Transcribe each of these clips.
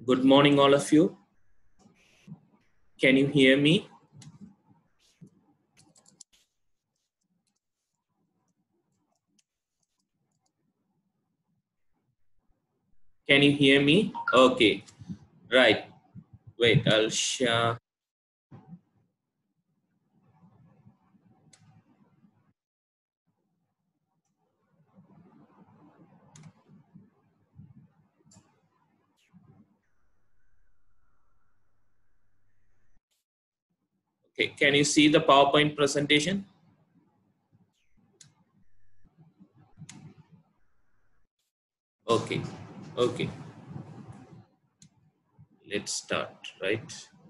Good morning, all of you. Can you hear me? Can you hear me? Okay, right. Wait, I'll share. Okay, can you see the PowerPoint presentation? Okay, okay. Let's start, right?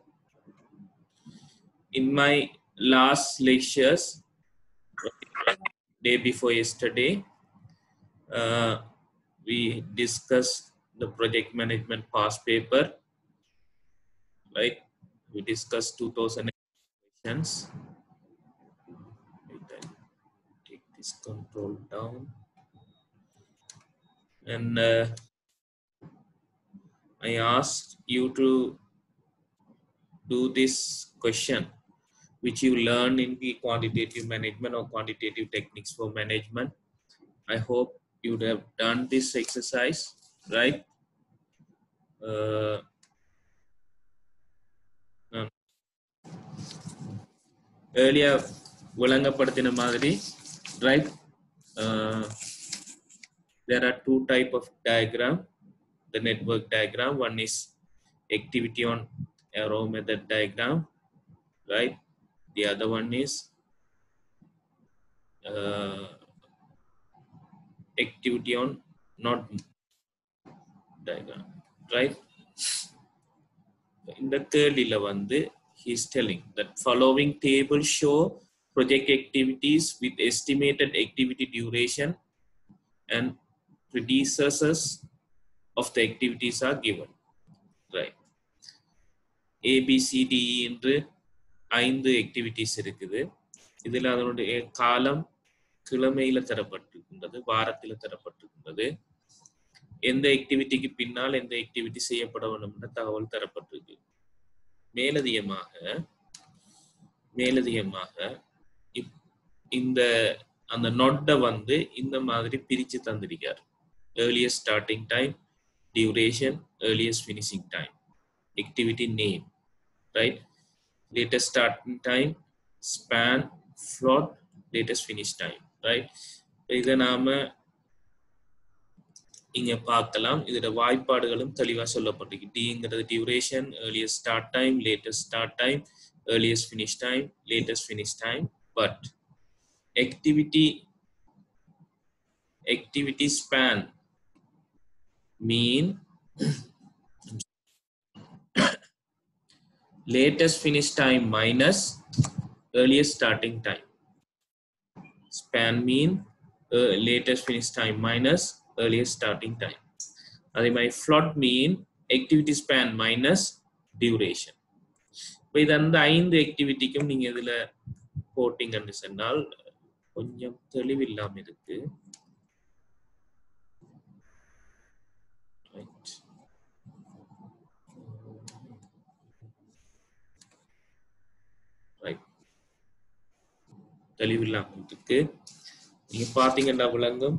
In my last lectures, day before yesterday, uh, we discussed the project management past paper, right? We discussed 2000 questions. Wait, I'll take this control down. And I asked you to do this question which you learn in the quantitative management or quantitative techniques for management. I hope you would have done this exercise, right? Earlier விளங்கப்படுத்தின மாதிரி, right? There are two type of diagram, the network diagram. One is activity on arrow method diagram, right? The other one is activity on not diagram, right? In the third வந்து he is telling that following table show project activities with estimated activity duration and predecessors of the activities are given, right? A B C D E என்று 5 activities இருக்குது. இதில் அதனுடைய காலம் கிழமையில தரப்பட்டிருக்கின்றது, வாரத்தில் தரப்பட்டிருக்கின்றது. எந்த ஆக்டிவிட்டிக்கு பின்னால் எந்த ஆக்டிவிட்டி செய்யப்பட வேண்டும் என்ற தகவல் தரப்பட்டிருக்கு. மேலதிகமாக இந்த அந்த நோட்டை வந்து இந்த மாதிரி பிரிச்சு தந்திருக்கார். earliest starting time, duration, earliest finishing time, activity name, right? latest starting time, span, float, latest finish time, right? இதை நாம இங்க பார்க்கலாம். இதோட வாய்ப்பாடுகளும் தெளிவா சொல்லப்பட்டிருக்கு. டிங்கிறது duration, earliest start time, latest start time, earliest finish time, latest finish time. But activity span mean latest finish time minus earliest starting time. Span mean latest finish time minus earliest starting time. அதே மாதிரி float mean activity span minus duration. இப்போ இது அந்த 5 ஆக்டிவிட்டிக்கும் நீங்க இதுல போட்டிங்கன்னு சொன்னால் கொஞ்சம் தெளிவில்லாம இருக்கு. தெளிவில்லாம இருக்கு. நீங்க பாத்தீங்கன்னா விளங்கும்.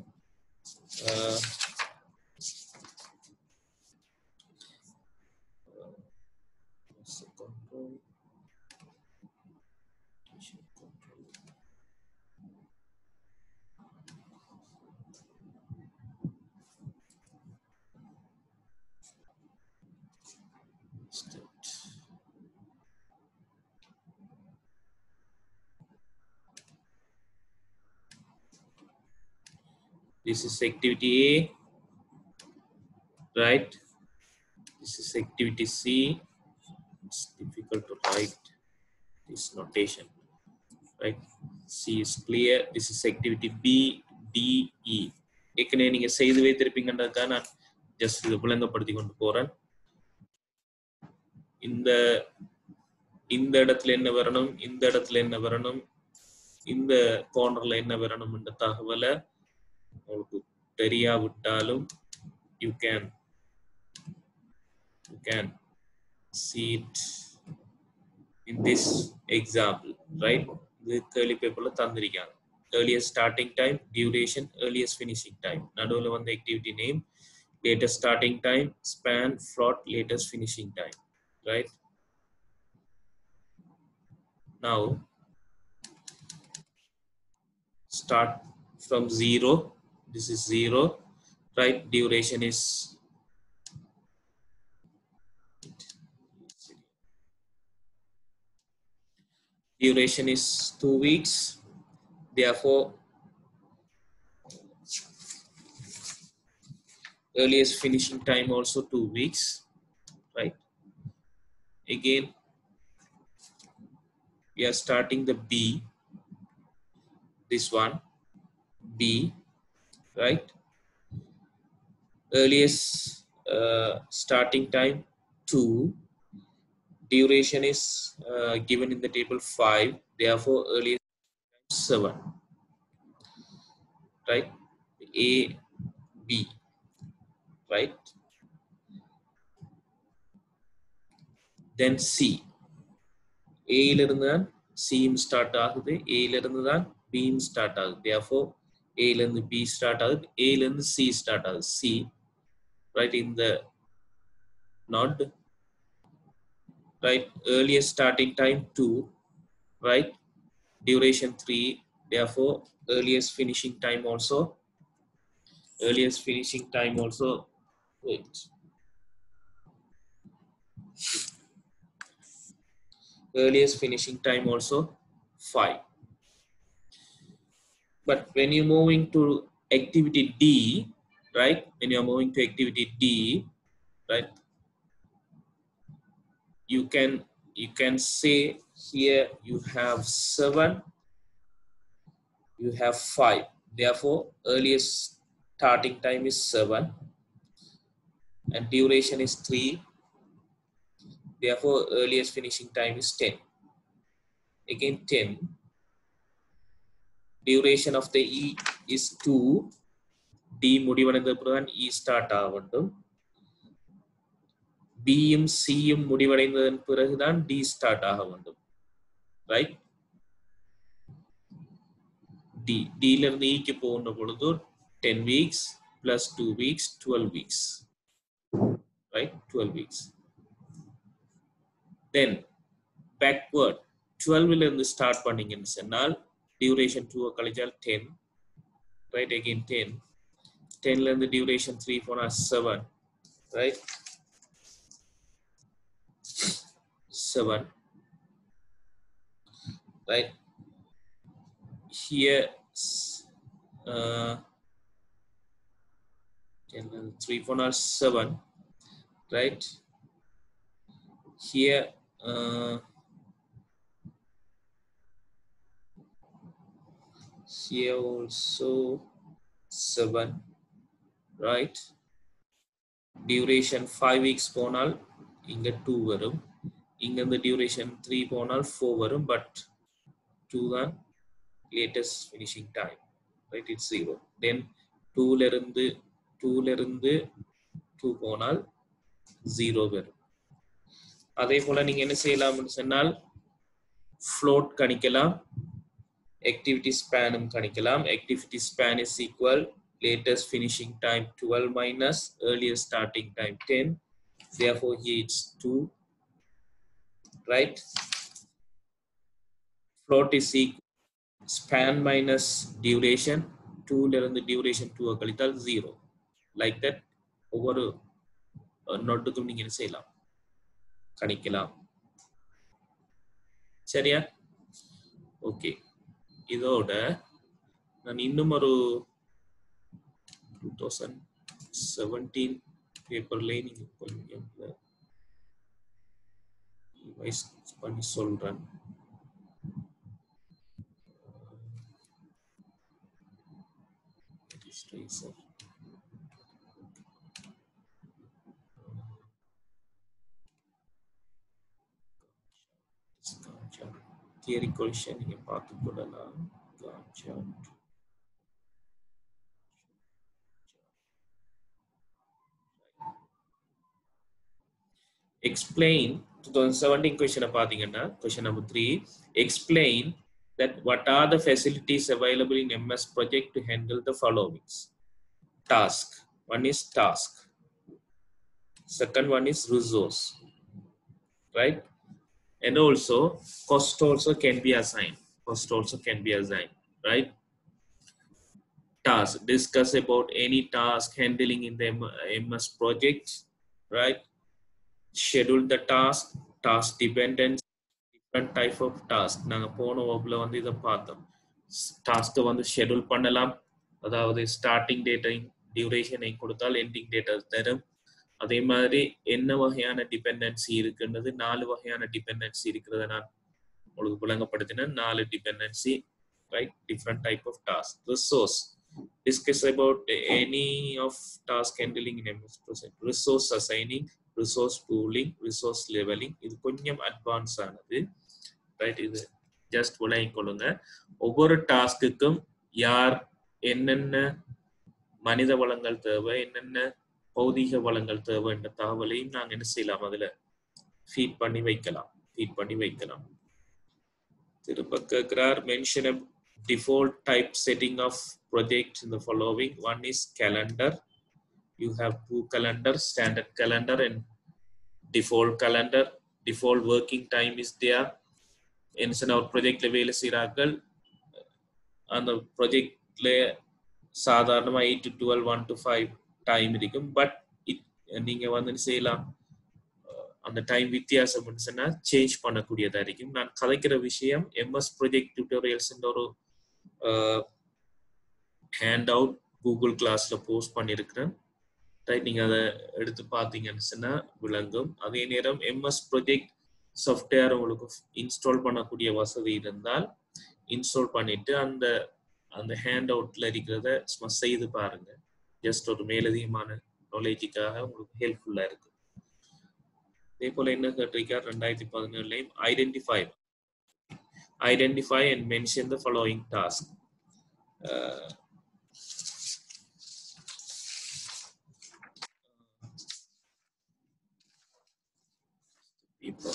This is activity A, right? This is activity C. It's difficult to write this notation, right? C is clear. This is activity B, D, E. ஏற்கனவே நீங்க செய்து வைத்திருப்பீங்கன்றதுக்காக நான் ஜஸ்ட் இது விளங்கப்படுத்தி கொண்டு போறேன். இந்த இடத்துல என்ன வரணும், இந்த இடத்துல என்ன வரணும், இந்த கார்னர்ல என்ன வரணும் என்ற தகவலை உங்களுக்கு தெரியாவிட்டாலும் you can You can see it in this example, right? The curly paper தந்திருக்காங்க. Earliest starting time, duration, earliest finishing time. நடுவுல வந்து activity name, latest starting time, span, float, latest finishing time, right? Now start from 0. This is 0, right? Duration is duration is 2 weeks. Therefore, earliest finishing time also 2 weeks, right? Again, we are starting the B, this one, B, right? Earliest starting time 2, duration is given in the table 5, therefore earliest time 7, right? A, B, right? Then C. A இலிருந்து தான் C start ஆகுது, A இலிருந்து தான் B start ஆகுது, therefore A இலிருந்து B start ஆகுது, A இலிருந்து C start ஆகுது, C, right? In the node, right? Earliest starting time 2, right? Duration 3, therefore earliest finishing time also wait, earliest finishing time also 5. But when you're moving to activity D, right? When you're moving to activity D, right? You can say here you have 7, you have 5, therefore earliest starting time is 7 and duration is 3, therefore earliest finishing time is 10. Again 10, duration of the E is 2, D முடிவடைந்த பிறகு E start ஆக வேண்டும், B யும் C யும் முடிவடைந்ததன் பிறகுதான் D start ஆக வேண்டும், right? D ல இருந்து E க்கு போகின்ற பொழுது 10 weeks plus 2 weeks 12 weeks, right? 12 weeks. Then backward 12 ல இருந்து ஸ்டார்ட் பண்ணீங்கன்னு சொன்னால் duration 2 கழிச்சால் 10, right? Again 10, 10 ல இருந்து duration 3 போனா 7, right? 7, right? Here 10 and 3 4 7, right? Here here also 7, right? Duration 5 weeks போனால் இங்க 2 வரும், இங்க இந்த duration 3 போனால் 4 வரும், but 2 தான் latest finishing time, right? It's 0. Then 2 ல இருந்து 2 போனால் 0 வரும். அதே போல நீங்க என்ன செய்யலாம்னு சொன்னால் float கணிக்கலாம், activity span கணிக்கலாம். Activity span is equal latest finishing time 12 minus earliest starting time 10, therefore here it's 2, right? Float is equal span minus duration, 2 ல இருந்து duration 2 கழித்தால் 0, like that ஒவ்வொரு நோட்டுக்கும் நீங்க என்ன செய்யலாம், கணிக்கலாம். சரியா? ஓகே, இதோட நான் இன்னும் ஒரு 2017 பேப்பர்ல நீங்க கொஞ்சம் ரிவைஸ் பண்ணி சொல்றேன். தியரி கொஷன் நீங்க பார்த்து கொள்ளலாம். explain 2017 question question number 3, explain that what are the facilities available in MS Project to handle the following. Task. One is task. Second one is resource. Right? And also cost also can be assigned. Cost also can be assigned. Right? Task. Discuss about any task handling in the MS Project. Right? Schedule the task. Task dependence. Different type of task. நாங்க போன வகுப்புல வந்து இதை பார்த்தோம். டாஸ்க்கை வந்து schedule பண்ணலாம். அதாவது ஸ்டார்டிங் டேட்டை டியூரேஷனை கொடுத்தால் எண்டிங் டேட்டா தரும். அதே மாதிரி என்ன வகையான டிபெண்டன்சி இருக்குன்றது 4 வகையான டிபெண்டன்சி இருக்கிறத நான் உங்களுக்கு விளங்கப்படுத்தினேன். 4 dependency, right? Different type of task. Resource. Discuss about any of task handling in MS Project. Resource assigning, resource pooling, resource leveling. இது கொஞ்சம் அட்வான்ஸ் ஆனது. ரைட்? இது ஜஸ்ட் விளங்கிக் கொள்ளுங்க. ஒவ்வொரு டாஸ்க்குக்கும் யார் என்னென்ன மனித வளங்கள் தேவை, என்னென்ன பௌதிக வளங்கள் தேவை என்ற தகவலையும் நாங்கள் என்ன செய்யலாம், அதில் ஃபீட் பண்ணி வைக்கலாம். திருப்ப கேட்கிறார், mention a default type setting of project in the following. One is calendar. You have 2 calendars, standard calendar and default calendar. Default working time is there. என்ன ஒரு ப்ராஜெக்ட்ல வேலை செய்கிறார்கள், அந்த ப்ராஜெக்ட்ல சாதாரணமாக 8 to 12, 1 to 5 டைம் இருக்கும். பட் நீங்க வந்து செய்யலாம், அந்த டைம் வித்தியாசம் சேஞ்ச் பண்ணக்கூடியதா இருக்கும். நான் கதைக்கிற விஷயம் MS ப்ராஜெக்ட் டியூட்டோரியல்ஸ் ஒரு ஹேண்ட் அவுட் கூகுள் கிளாஸ்ல போஸ்ட் பண்ணியிருக்கிறேன். ரைட்? நீங்க அதை எடுத்து பார்த்தீங்கன்னு சொன்னா விளங்கும். அதே நேரம் MS ப்ராஜெக்ட் சாஃப்ட்வேர் உங்களுக்கு இன்ஸ்டால் பண்ணக்கூடிய வசதி இருந்தால் இன்ஸ்டால் பண்ணிட்டு அந்த ஹேண்ட் அவுட்ல இருக்கிறத சும்மா செய்து பாருங்க. ஜஸ்ட் ஒரு மேலதிகமான நாலேஜுக்காக உங்களுக்கு ஹெல்ப்ஃபுல்லா இருக்கு. அதே போல என்ன கேட்டிருக்கார், 2017 identify and mention the following task. இப்போ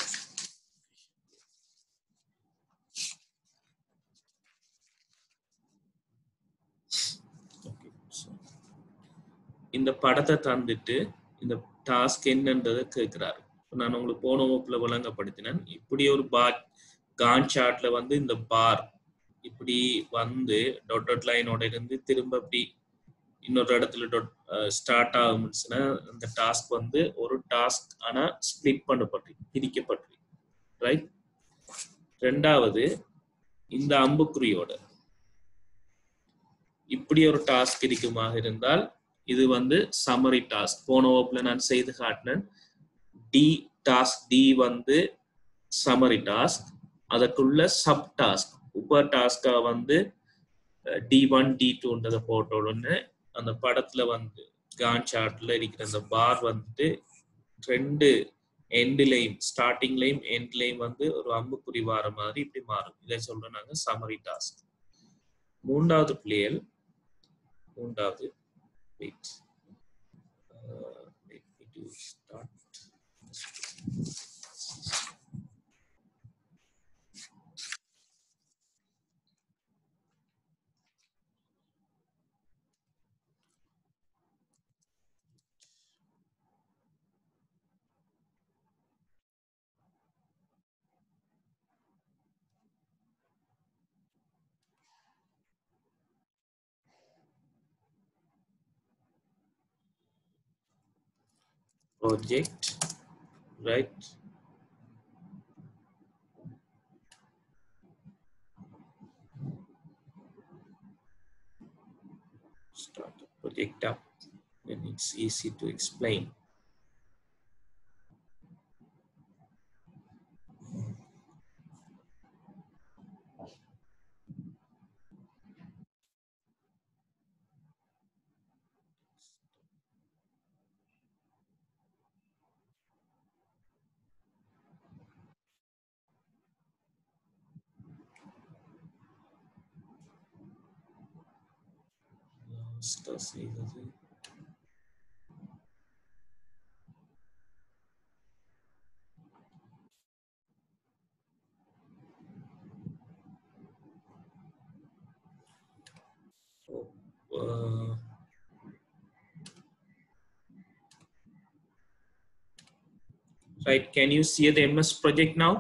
இந்த படத்தை தந்துட்டு இந்த டாஸ்க் என்னன்றதை கேட்கிறாரு. நான் உங்களுக்கு போன வகுப்புல விளங்கப்படுத்தினேன். இப்படி ஒரு கான் சார்ட்ல வந்து இந்த பார் இப்படி வந்து டாட் லைனோட இருந்து திரும்ப அப்படி இன்னொரு இடத்துல ஸ்டார்ட் ஆகும்னுச்சுன்னா அந்த டாஸ்க் வந்து ஒரு டாஸ்க் ஆனா ஸ்பிளிட் பிரிக்கப்பட்டு, ரைட்? ரெண்டாவது, இந்த அம்புக்குறியோட இப்படி ஒரு டாஸ்க் இருக்குமாக இருந்தால் இது வந்து சமரி டாஸ்க். போன வகுப்புல நான் செய்து காட்டினேன். டாஸ்க் டி வந்து சமரி டாஸ்க், அதற்குள்ள சப் டாஸ்க் உப டாஸ்கா வந்து D1 D2 போட்டோன்னு அந்த படத்துல வந்து கான் சார்ட்ல இருக்கிற அந்த பார் வந்துட்டு 2 எண்ட்லையும் ஸ்டார்டிங்லையும் எண்ட்லையும் வந்து ஒரு அம்புக்குறி வார மாதிரி இப்படி மாறும். இதை சொல்றோம் நாங்க சமரி டாஸ்க். மூன்றாவது wait, let me do start. Project, right? Start the project up, then it's easy to explain. Start. Right, can you see the MS project now?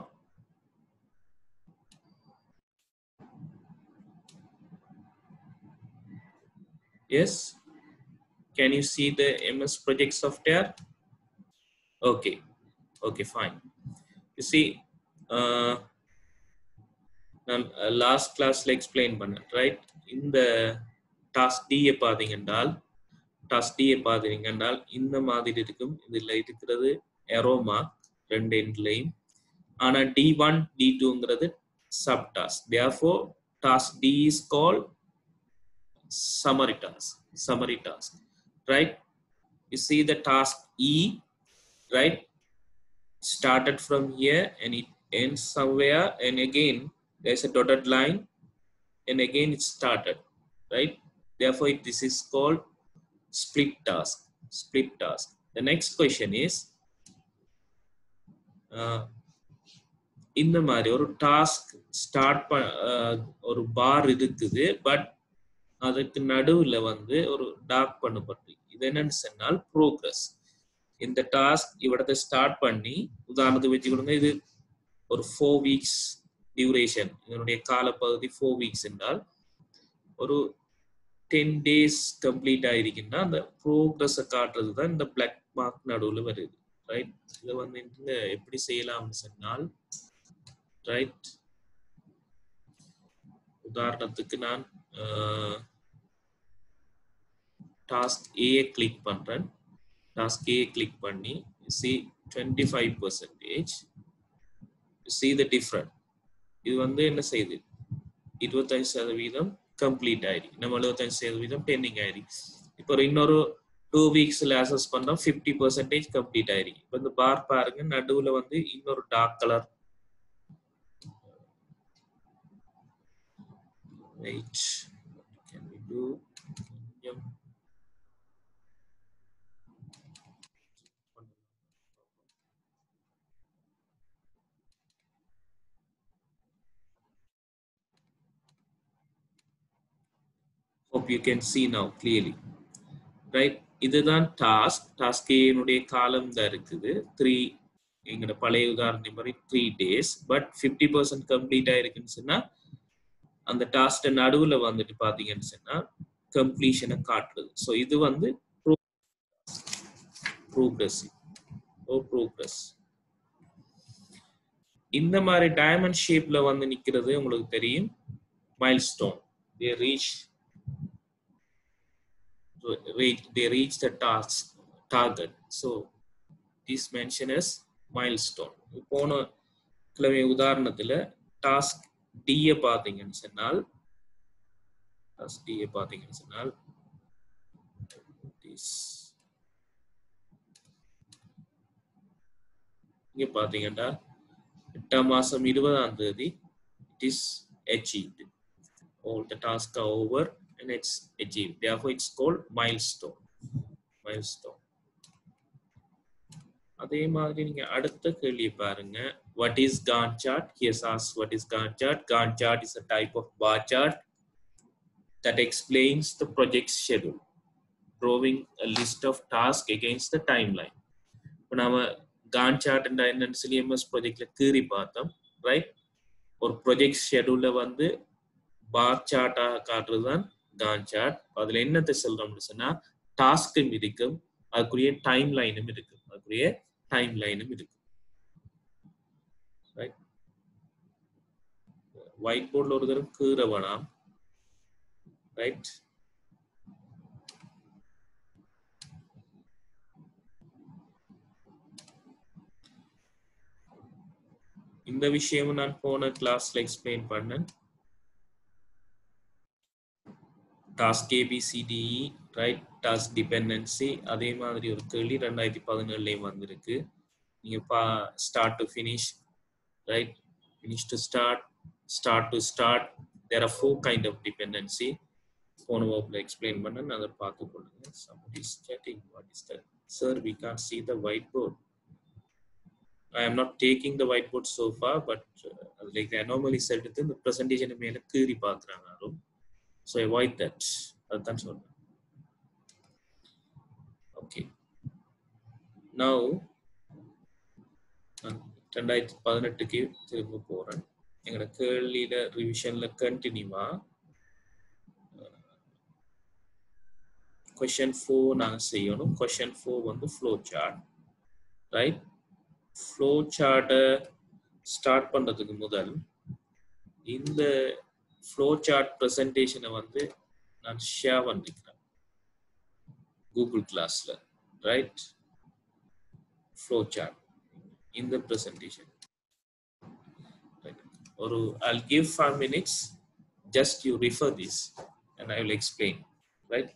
Yes, can you see the MS project software? Okay, okay, fine. You see, நான் last கிளாஸ்ல explain பண்ணேன், right? இந்த task டியை பார்த்தீங்கன்றால் இந்த மாதிரி இருக்கும். இதில் இருக்கிறது எரோ மார்க் ரெண்டு எண்ட்லையும். ஆனால் D1 D2ங்கிறது sub task. Therefore task D is called summary task, right? You see the task E, right? Started from here and it ends somewhere, and again there's a dotted line, and again it started, right? Therefore this is called split task. The next question is, இந்த மாதிரி ஒரு task start ஒரு பார் இருக்குது, but அதுக்கு நடுவில் வந்து ஒரு dark பண்ணப்பட்டு, இது என்னன்னு சொன்னால் ப்ரோக்ரஸ். இந்த டாஸ்க் இவிடத்தை ஸ்டார்ட் பண்ணி, உதாரணத்துக்கு வச்சு கொடுங்க, இது ஒரு 4 weeks டியூரேஷன், இதனுடைய காலப்பகுதி 4 weeks என்றால் ஒரு 10 days கம்ப்ளீட் ஆயிருக்குன்னா அந்த ப்ரோக்ரஸை காட்டுறது தான் இந்த பிளாக் மார்க் நடுவில் வருது, ரைட்? இதை வந்து எப்படி செய்யலாம்னு சொன்னால், ரைட், உதாரணத்துக்கு நான் டாஸ்க் ஏ கிளிக் பண்றேன். டாஸ்க் ஏ கிளிக் பண்ணி see 25%, see the different. இது வந்து என்ன செய்யுது, 25% கம்ப்ளீட் ஆயிருக்கு, நம்ம 75% பெண்டிங் ஆயிருக்கு. இப்போ இன்னொரு 2 weeksல அசஸ் பண்றோம், 50% கம்ப்ளீட் ஆயிருக்கு. இப்போ இந்த பார் பாருங்க, நடுவுல வந்து இன்னொரு dark colour, wait, what can we do? Hope you can see now clearly, right? இதுதான் டாஸ்க் ஏனுடைய காலம் தான் இருக்குது 3, எங்கட பழைய உதாரணம் மாதிரி 3 days, பட் 50% கம்ப்ளீட் ஆயிருக்குன்னு சொன்னா அந்த டாஸ்க் நடுவுல வந்துட்டு பாத்தீங்கன்னு சொன்னா கம்ப்ளீஷனை காட்டுறது. ஸோ இது வந்து ப்ரோக்ரஸ். இந்த மாதிரி டைமண்ட் ஷேப்ல வந்து நிக்கிறது உங்களுக்கு தெரியும், milestone. they reach the target, so this mention as milestone. போன கிழமை உதாரணத்துல டாஸ்க் டியை பார்த்தீங்கன்னு சொன்னால், இங்க பாத்தீங்கன்னா 8ஆம் மாசம் 20ஆம் தேதி it is achieved, all the tasks are over and it's achieved, therefore it's called milestone. அதே மாதிரி நீங்க அடுத்த கேள்வி பாருங்க, what is Gantt chart? Yes, ask what is Gantt chart. Gantt chart is a type of bar chart that explains the project schedule, drawing a list of tasks against the timeline. இப்போ நாம Gantt chart என்னன்னு சொல்லி MS ப்ராஜெக்ட்ல கீறி பார்த்தோம், right? ஒரு project ஷெடியூல்ல வந்து பார் சார்ட்டாக காட்டுறது தான் Gantt chart. அதுல என்னத்தை சொல்றோம்னு சொன்னா டாஸ்க்கும் இருக்கும், அதுக்குரிய டைம் லைனும் இருக்கு, ரைட்? ஒயிட் போர்ட்ல ஒரு தரம் கீற வேணாம், ரைட்? இந்த விஷயமும் நான் போன கிளாஸ்ல எக்ஸ்பிளைன் பண்ணேன். Task ABCDE, right? Task dependency, அதே மாதிரி ஒரு கேள்வி 2017லயும் வந்திருக்கு. நீங்க start to finish, right? Finish to start, start to start, there are 4 kind of dependency. போன வகுப்புல எக்ஸ்பிளைன் பண்ணேன், அதை பார்த்து கொள்ளுங்க. Somebody is chatting, what is that? Sir, we can't see the whiteboard. I am not taking the whiteboard so far, but like the anomalies எடுத்து இந்த presentation மேல கீறி பார்க்குறாங்க, so avoid that. அதுதான் சொல்றேன். Okay, now நான் 2018க்கு திரும்ப போறேன். எங்களோட கேள்வியில ரிவிஷன்ல கண்டினியூவா question 4 நாங்க செய்யணும். question 4 வந்து flow chart, right? flow chart start பண்றதுக்கு முதல் இந்த flow chart presentation வந்து நான் ஷேர் பண்ணிக்கிறேன் கூகுள் கிளாஸ்ல, right? flow chart in the presentation. Right. Or I'll give 5 minutes, just you refer this and I will explain, right?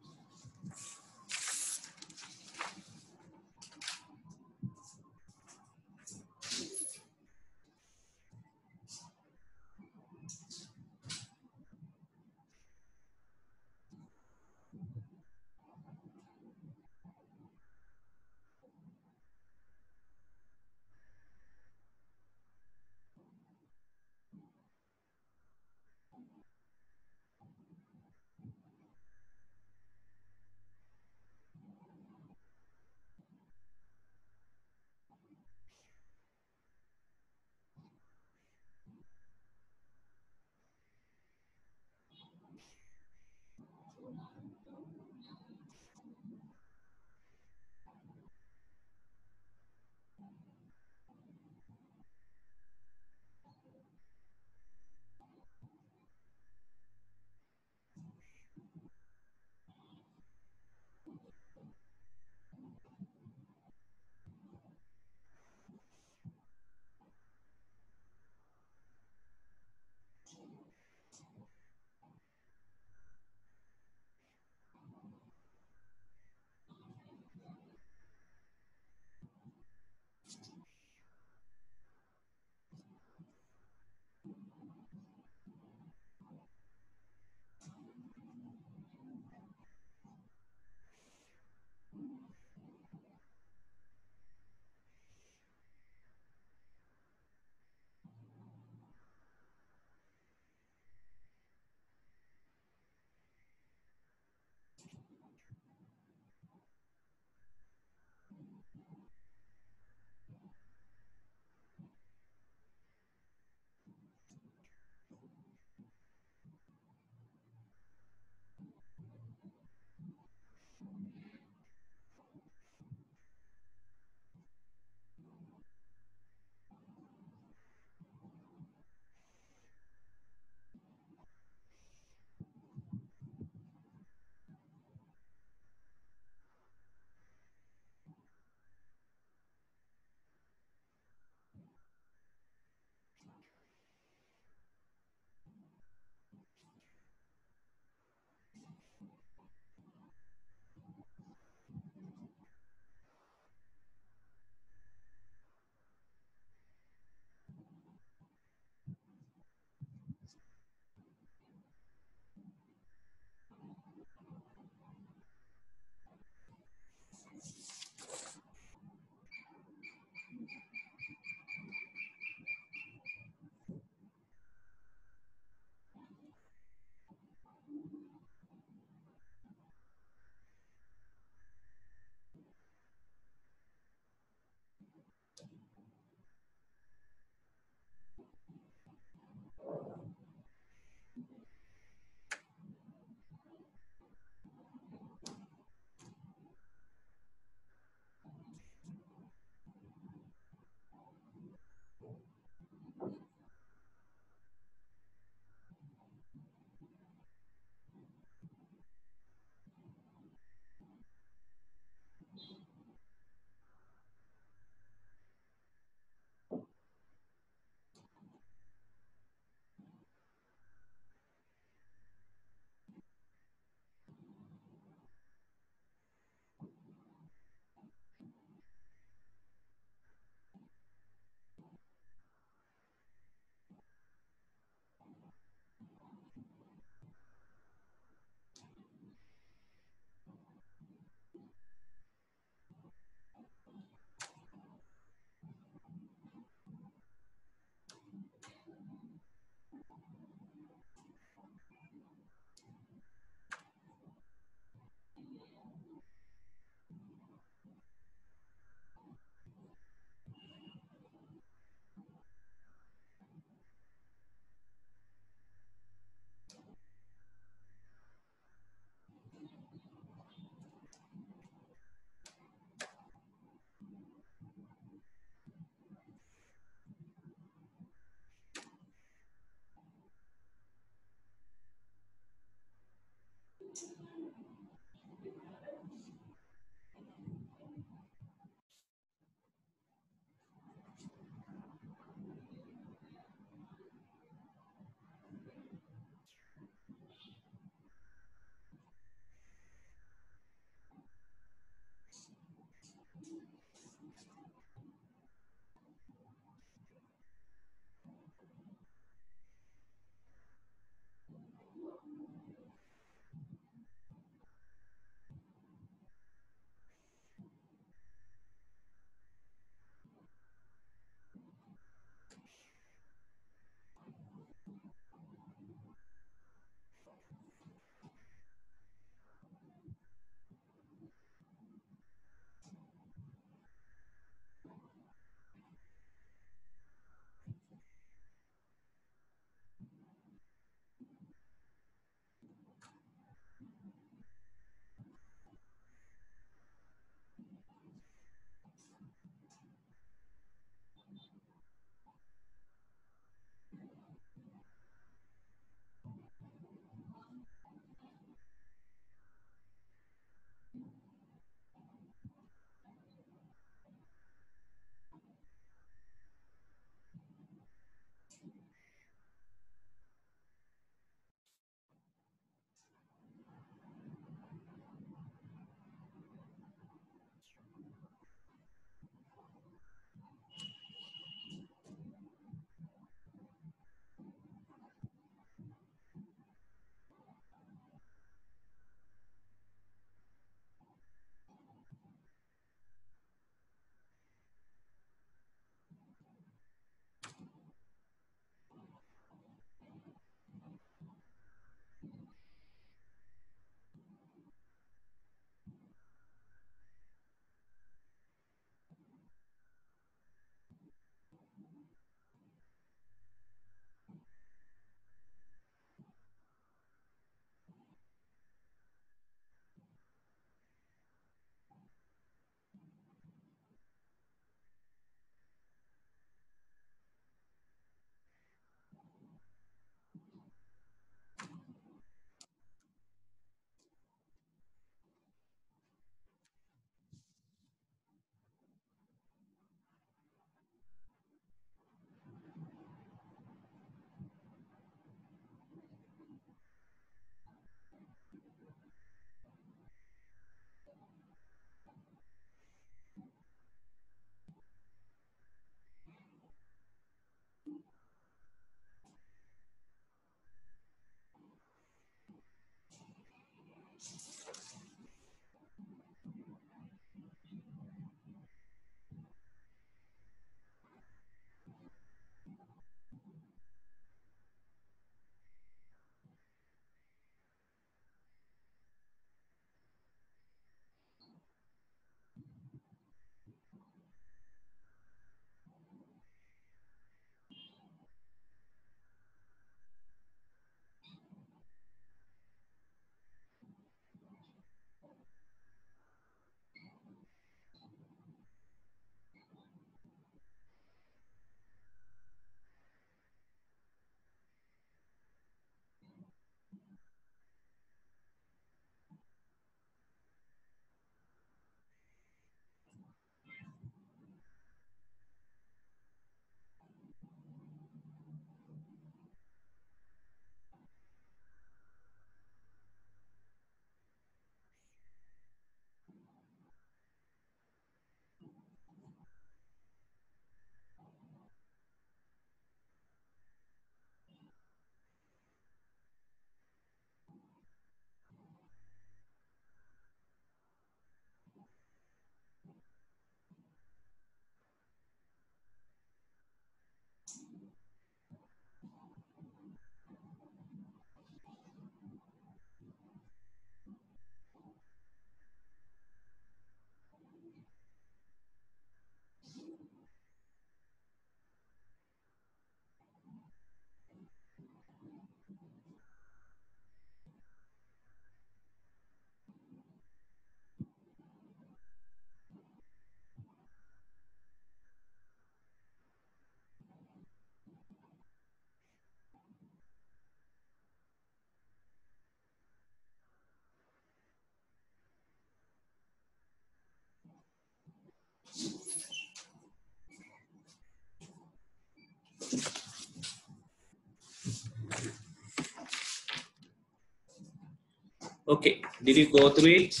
Okay, did you go through it?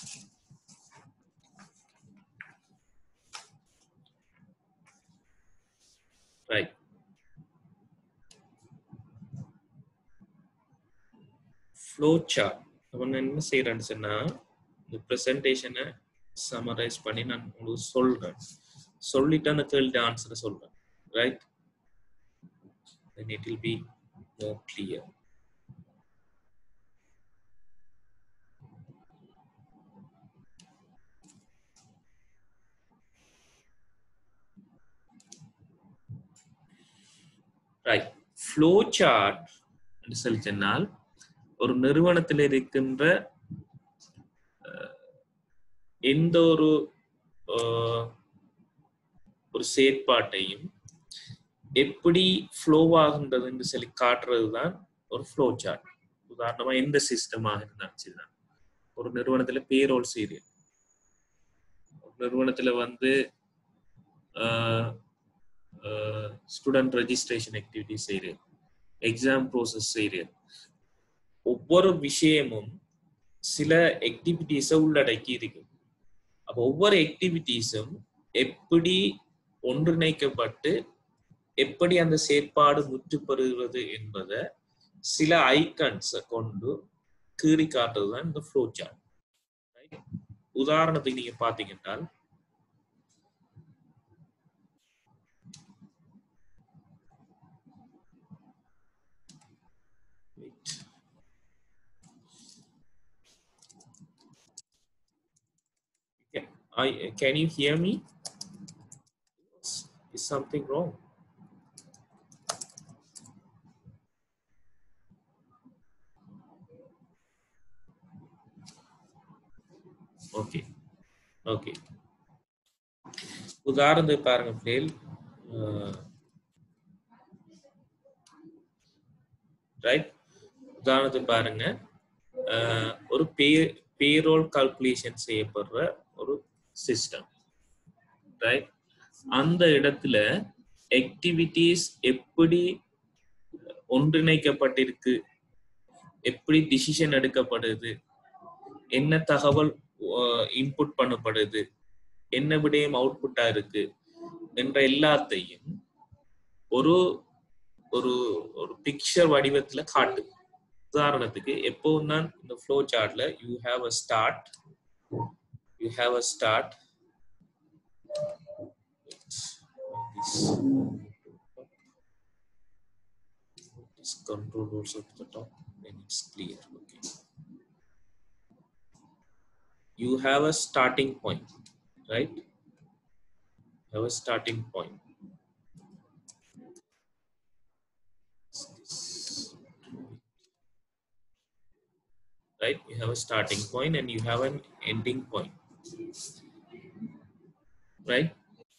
Right. Flow chart. அவன் என்ன செய்யறான்னு சொன்னா இந்த ப்ரெசன்டேஷனை summarise பண்ணி நான் உங்களுக்கு சொல்றேன். சொல்லிட்டு அந்த கேள்வி ஆன்சரை சொல்றேன். Right? Then it will be more clear. Right. Flow chart என்று சொல்லி சொன்னால் ஒரு நிறுவனத்தில் இருக்கின்ற எந்த ஒரு செயற்பாட்டையும் எப்படி ஃப்ளோ ஆகுன்றது என்று சொல்லி காட்டுறது தான் ஒரு ஃப்ளோ சார்ட். உதாரணமா எந்த சிஸ்டமாக இருந்தாலும் சரிதான். ஒரு நிறுவனத்துல பேரோல் சீரியல், ஒரு நிறுவனத்துல வந்து student registration activity serial, exam process serial, ஒவ்வொரு விஷயமும் சில ஆக்டிவிட்டிஸை உள்ளடக்கி இருக்கு. அப்போ ஒவ்வொரு ஆக்டிவிட்டிஸும் எப்படி ஒன்றிணைக்கப்பட்டு எப்படி அந்த செயற்பாடு முற்றுப்பெறுகிறது என்பதை சில ஐக்கன்ஸை கொண்டு கீறி காட்டுறது தான் இந்த ஃப்ளோ சார்ட். உதாரணத்துக்கு நீங்க பாத்தீங்கன்னா can you hear me? Is something wrong? Okay. Okay. உதாரணத்துக்கு பாருங்க பிளேல். ரைட், உதாரணத்துக்கு பாருங்க, ஒரு பேரோல் கால்குலேஷன் செய்யப்படுற ஒரு சிஸ்டம். ரைட், அந்த இடத்துல ஆக்டிவிட்டிஸ் எப்படி ஒன்றிணைக்கப்பட்டிருக்கு, எப்படி டிசிஷன் எடுக்கப்படுது, என்ன தகவல் இன்புட் பண்ணப்படுது, என்ன விடயம் அவுட்புட்டா இருக்கு என்ற எல்லாத்தையும் ஒரு ஒரு ஒரு பிக்சர் வடிவத்துல காட்டு. உதாரணத்துக்கு எப்பவும் தான் இந்த ஃப்ளோ சார்ட்ல you have a start, this control also to the top, then it's clear. Okay, you have a starting point, right? You have a starting point. Right, you have a starting point and you have an ending point. Right,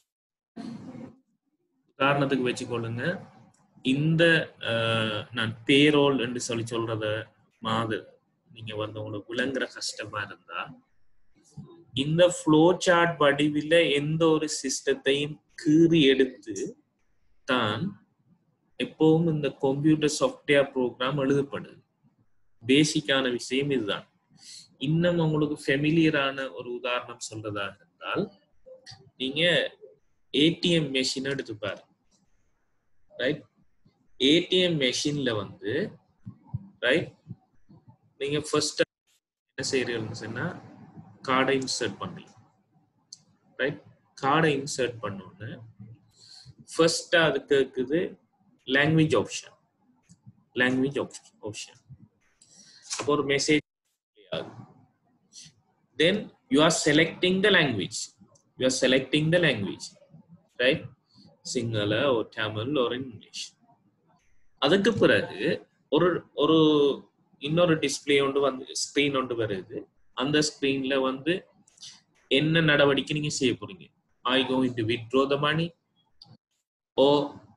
உதாரணத்துக்கு வச்சுக்கொள்ளுங்க, இந்த நான் payroll என்று சொல்லி சொல்றத மாதிரி நீங்க வந்து உங்களுக்கு விளங்குற கஷ்டமா இருந்தா இந்த ஃப்ளோ சார்ட் வடிவில எந்த ஒரு சிஸ்டத்தையும் கீறி எடுத்து தான் எப்பவும் இந்த கம்ப்யூட்டர் சாஃப்ட்வேர் ப்ரோக்ராம் எழுதப்படுது. பேசிக்கான விஷயம் இதுதான். இன்னும் உங்களுக்கு ஃபெமிலியரான ஒரு உதாரணம் சொல்றதாக இருந்தால் நீங்க ஏடிஎம் மெஷின் எடுத்து பாரு. ரைட், ஏடிஎம் மெஷின்ல வந்து ரைட் நீங்க ஃபர்ஸ்ட் என்ன செய்யறீங்கன்னு சொன்னா கார்டை இன்சர்ட் பண்ணீங்க. ரைட், கார்டை இன்சர்ட் பண்ணோன்னு ஃபர்ஸ்ட் அதுக்கு இருக்குது லாங்குவேஜ் ஆப்ஷன். ஒரு message, then you are selecting the language. Right, Sinhala or Tamil or English. அதுக்கு பிறகு ஒரு இன்னொரு டிஸ்பிளே ஒன்று வந்து ஸ்கிரீன் ஒன்று வருது. அந்த ஸ்கிரீன்ல வந்து என்ன நடவடிக்கை நீங்க செய்ய போறீங்க? Are you going to withdraw the money or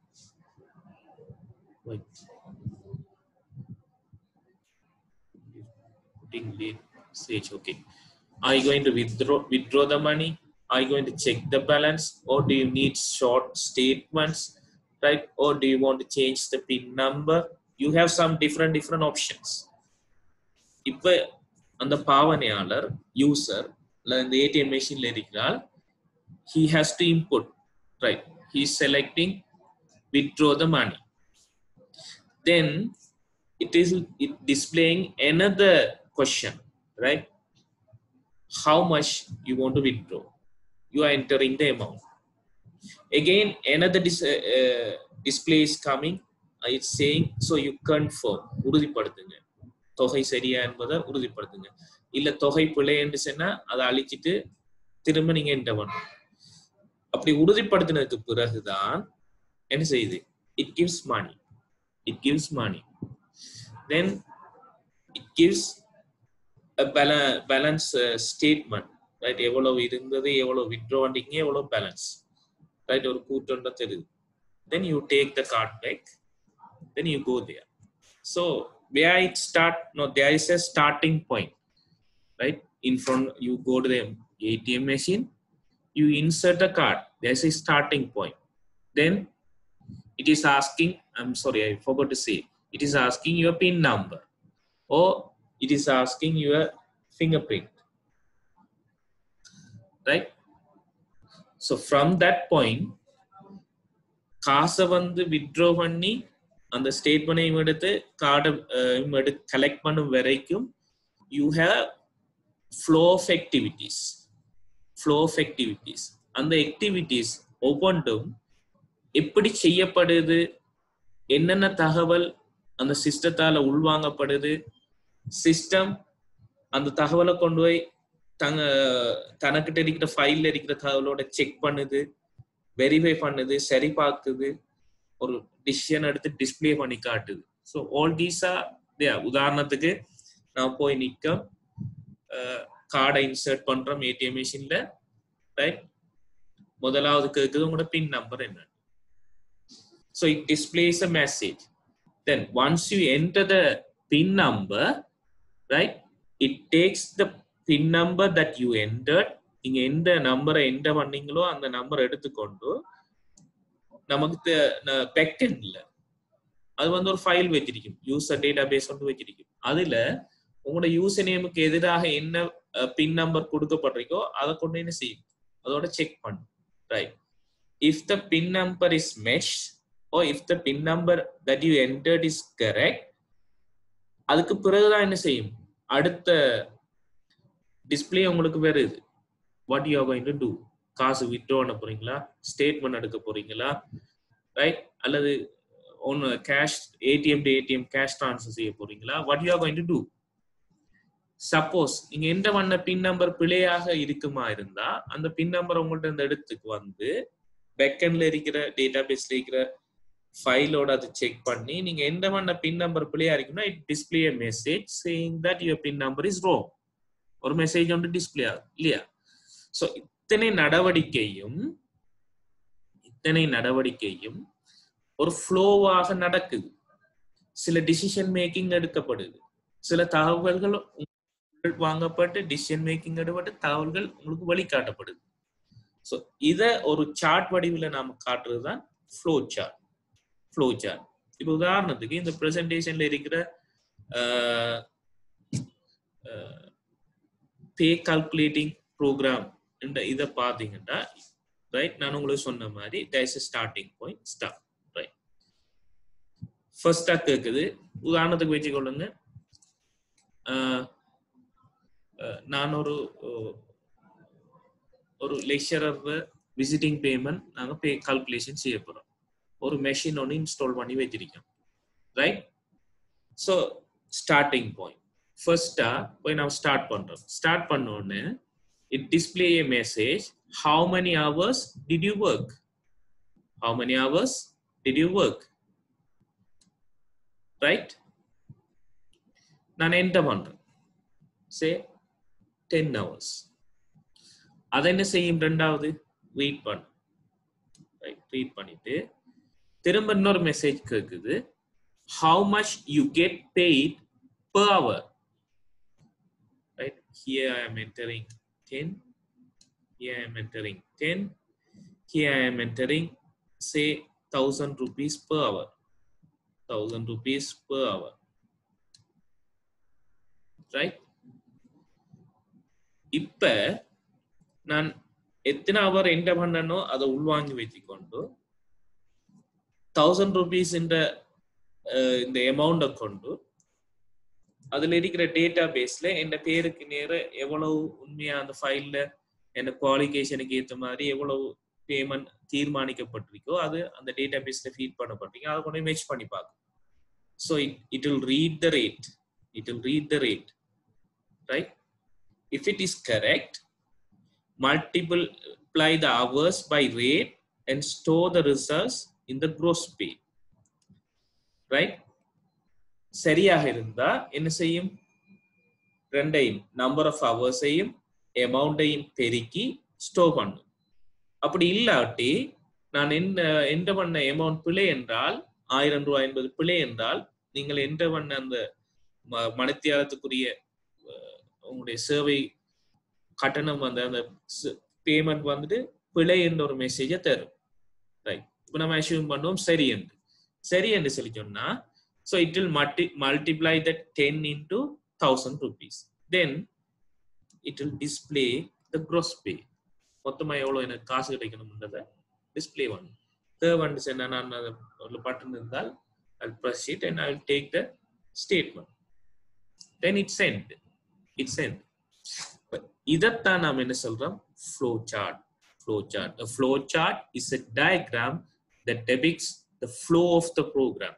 okay, are you going to withdraw the money? Are you going to check the balance, or do you need short statements, right? Or do you want to change the PIN number? You have some different options. இப்ப அந்த பாவனையாளர் user இந்த ATM மெஷின்ல இருக்கிறால் he has to input, right? He is selecting withdraw the money. Then it displaying another question, right? How much you want to withdraw? You are entering the amount. Again another display is coming. It's saying, so you confirm, உறுதிப்படுத்துங்க தொகை சரியா என்பதை உறுதிப்படுத்துங்க. இல்ல தொகை பிழை என்று சொன்னா அதை அழிச்சிட்டு திரும்ப நீங்க என்டர் பண்ணணும். அப்படி உறுதிப்படுத்தினதுக்கு பிறகுதான் என்ன செய்யுது? It gives money. It gives money. Then it gives a balance statement, right? எவ்வளவு இருந்தது, எவ்வளவு withdraw பண்ணீங்க, எவ்வளவு balance, right? ஒரு கூட்டம்ன்ற தெரியுது. Then you take the card back. Then you go there. So where it start? No, there is a starting point, right? In front, you go to the ATM machine. You insert the card. There's a starting point. Then it is asking, I'm sorry, I forgot to say, it is asking your PIN number or it is asking your fingerprint, right? So from that point, காசை வந்து withdraw பண்ணி அந்த ஸ்டேட்மெண்டையும் எடுத்து கார்டை collect பண்ணும் வரைக்கும் you have flow of activities. அந்த activities ஒவ்வொன்றும் எப்படி செய்யப்படுது, என்னென்ன தகவல் அந்த சிஸ்டத்தால உள்வாங்கப்படுது, சிஸ்டம் அந்த தகவலை கொண்டு போய் தனக்கிட்ட இருக்கிற ஃபைல்ல இருக்கிற தகவலோட செக் பண்ணுது, வெரிஃபை பண்ணுது, சரி பார்க்குது, ஒரு டிசிஷன் எடுத்து டிஸ்பிளே பண்ணி காட்டுது. So all these are there. உதாரணத்துக்கு நான் போய் நிற்க கார்டை இன்சர்ட் பண்றோம் ஏடிஎம் மிஷின்ல, ரைட்? முதலாவது கேட்குது உங்களோட பின் நம்பர் என்ன. So it displays a message. Then once you enter the pin number, right, it takes the pin number that you entered. நீங்க எந்த நம்பரை என்டர் பண்ணீங்களோ அந்த நம்பரை எடுத்துக்கொண்டு நமக்கு பேக்எண்ட்ல அது வந்து ஒரு ஃபைல் வச்சிருக்கும், யூசர் டேட்டா பேஸ் வந்து வச்சிருக்கும். அதுல உங்களோட யூசர் நேமுக்கு எதிராக என்ன பின் நம்பர் கொடுக்கப்பட்டிருக்கோ அதை கொண்டு என்ன செய்யும், அதோட செக் பண்ணும், right? If the pin number is match or if the pin number that you entered is correct, அதுக்கு பிறகுதான் என்ன செய்யும், அடுத்த டிஸ்பிளே உங்களுக்கு வருது. what you are going to do? காசு வித்ட்ரா பண்ண போறீங்களா, ஸ்டேட்மெண்ட் எடுக்க போறீங்களா, ரைட்? அல்லது one cash ATM to ATM cash transfer செய்ய போறீங்களா? what you are going to do? Suppose நீங்க எந்த பண்ண பின் நம்பர் பிழையாக இருக்குமா இருந்தா அந்த பின் நம்பர் உங்கள்ட்ட இந்த இடத்துக்கு வந்து பேக்எண்ட்ல இருக்கிற டேட்டா பேஸ்ல இருக்கிற ஃபைலோட அதை செக் பண்ணி நீங்க எந்த பண்ண பின் நம்பர் பிழையா இருக்குன்னா it display a message saying that your pin number is wrong. ஒரு மெசேஜ் வந்து டிஸ்பிளே ஆகும் இல்லையா? ஸோ இத்தனை நடவடிக்கையும் ஒரு ஃப்ளோவாக நடக்குது. சில டிசிஷன் மேக்கிங் எடுக்கப்படுது, சில தகவல்கள் வாங்கப்பட்டு டிசிஷன் மேக்கிங் எடுக்கப்பட்டு தகவல்கள் உங்களுக்கு வழிகாட்டப்படுது. ஸோ இதை ஒரு சார்ட் வடிவில் நாம காட்டுறது தான் ஃப்ளோ சார்ட். இப்போ உதாரணத்துக்கு இந்த பிரசன்டேஷன்ல இருக்கிற பே கால்குலேட்டிங் ப்ரோக்ராம் இதை பார்த்தீங்கன்னா, ரைட், நான் உங்களுக்கு சொன்ன மாதிரி there is a starting point, start, right? ஃபர்ஸ்டா கேக்குது, உதாரணத்துக்கு வச்சுக்கொள்ளுங்க, நான் ஒரு லெக்சரர் விசிட்டிங் பேமெண்ட் நாங்க பே கால்குலேஷன் செய்ய போறோம். ஒரு மெஷின் ஒன்று இன்ஸ்டால் பண்ணி வச்சிருக்கோம், ரைட்? ஸோ ஸ்டார்டிங் பாயிண்ட் ஃபர்ஸ்டா போய் நான் ஸ்டார்ட் பண்றோம். ஸ்டார்ட் பண்ண உடனே it display a message, how many hours did you work? How many hours did you work? Right? நான் என்டர் பண்றேன், say 10 hours. அதை என்ன செய்யும், ரெண்டாவது ரீட் பண்ண, ரைட்? ரீட் பண்ணிட்டு திரும்ப இன்னொரு மெசேஜ் கேக்குது, how much you get paid per hour, right? Here I am entering 10, here I am entering 10, here I am entering say 1000 rupees per hour, 1000 rupees per hour, right? இப்ப நான் எத்தனை அவர் enter பண்ணனோ அதை உள்வாங்கி வச்சுக்கொண்டு 1000 rupees இந்த அமௌண்ட்டை கொண்டு அதுல இருக்கிற டேட்டா பேஸ்ல என் பேருக்கு நேர எவ்வளவு உண்மையா அந்த ஃபைல்ல என்ன குவாலிஃபிகேஷனுக்கு ஏற்ற மாதிரி எவ்வளவு பேமெண்ட் தீர்மானிக்கப்பட்டிருக்கோ அது அந்த டேட்டா பேஸ்ல ஃபீட் பண்ணப்பட்டிருக்கோ அதை கொண்டு மேட்ச் பண்ணி பார்க்கும். So it will read the rate. It will read the rate, right? If it is correct, multiply the hours by rate and store the results in the gross pay, right? சரியாக இருந்தா என்ன செய்யும்? ரெண்டையும் number of ஹவர்ஸையும் அமௌண்ட்டையும் பெருக்கி store பண்ணும். அப்படி இல்லாட்டி நான் என்டர் பண்ண அமௌண்ட் பிழை என்றால் 1000 ரூபாய் என்பது பிழை என்றால் நீங்கள் என்டர் பண்ண அந்த மணித்தியாலத்துக்குரிய உங்களுடைய சேவை கட்டணம் வந்து அந்த பேமெண்ட் வந்துட்டு பிழை என்ற ஒரு மெசேஜை தரும். ரைட், இப்போ நம்ம அஷ்யூம் பண்ணுவோம் சரி என்று சொல்லி சொன்னா so it will multiply that 10 into 1000 rupees. Then it will display the gross pay. மொத்தமா எவ்வளவு எனக்கு காசு கிடைக்கணும்ன்றதை டிஸ்பிளே பண்ணும். தேர்ட் வந்து என்ன, நான் ஒரு பட்டன் இருந்தால் I'll press it and I'll take the statement. Then it's sent. இதைத்தான் நாம் என்ன சொல்றோம்? flow chart. A flow chart is a diagram that depicts the flow of the program.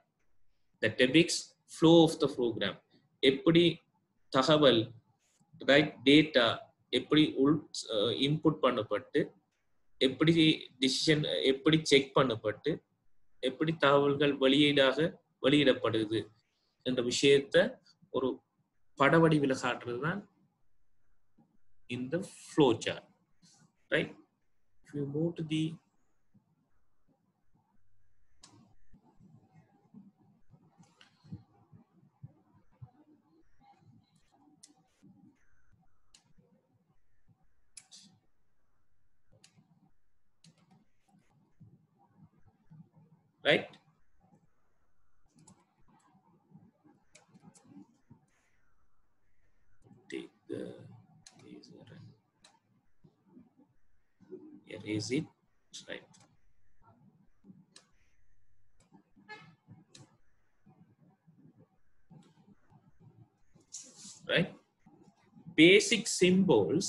எப்படி தகவல், ரைட், டேட்டா எப்படி இன்புட் பண்ணப்பட்டு எப்படி டிசிஷன் எப்படி செக் பண்ணப்பட்டு எப்படி தகவல்கள் வெளியிடப்படுது என்ற விஷயத்தை ஒரு பட வடிவில் காட்டுறதுதான் இந்த flow chart, right? If you move to the right, take the eraser and erase it, right? Right, basic symbols,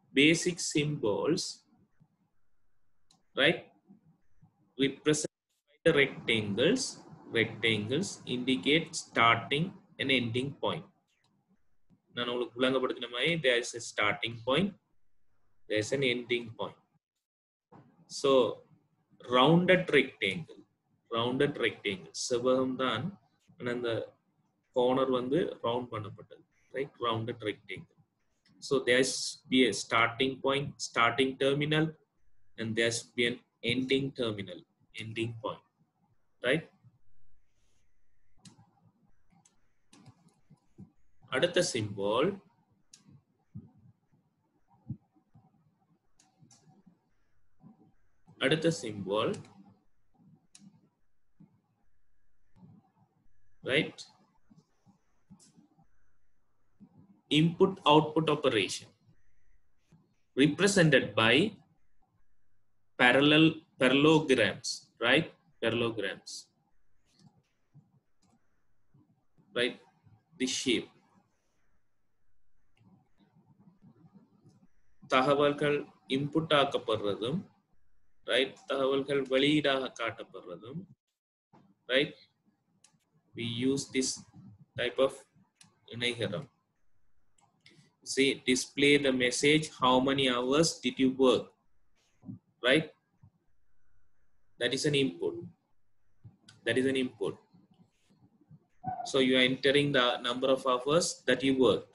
right, represent the rectangles indicate starting and ending point. நான் உங்களுக்கு விளங்கப்படுத்தின மாதிரி there is a starting point, there is an ending point. So rounded rectangle செவ்வகம் தான் அந்த corner வந்து round பண்ணப்பட்டது, right? Rounded rectangle. So there's be a starting point, starting terminal, and there's be an ending terminal, ending point, right? அடுத்த symbol right, input output operation represented by parallelograms, right? Right, the shape. தகவல்கள் input ஆக்கப்படுறதும், right, தகவல்கள் வெளியீடாக காட்டப்படுறதும், right, we use this type of இணைகரம். See, display the message, how many hours did you work, right? That is an input. So you are entering the number of hours that you worked.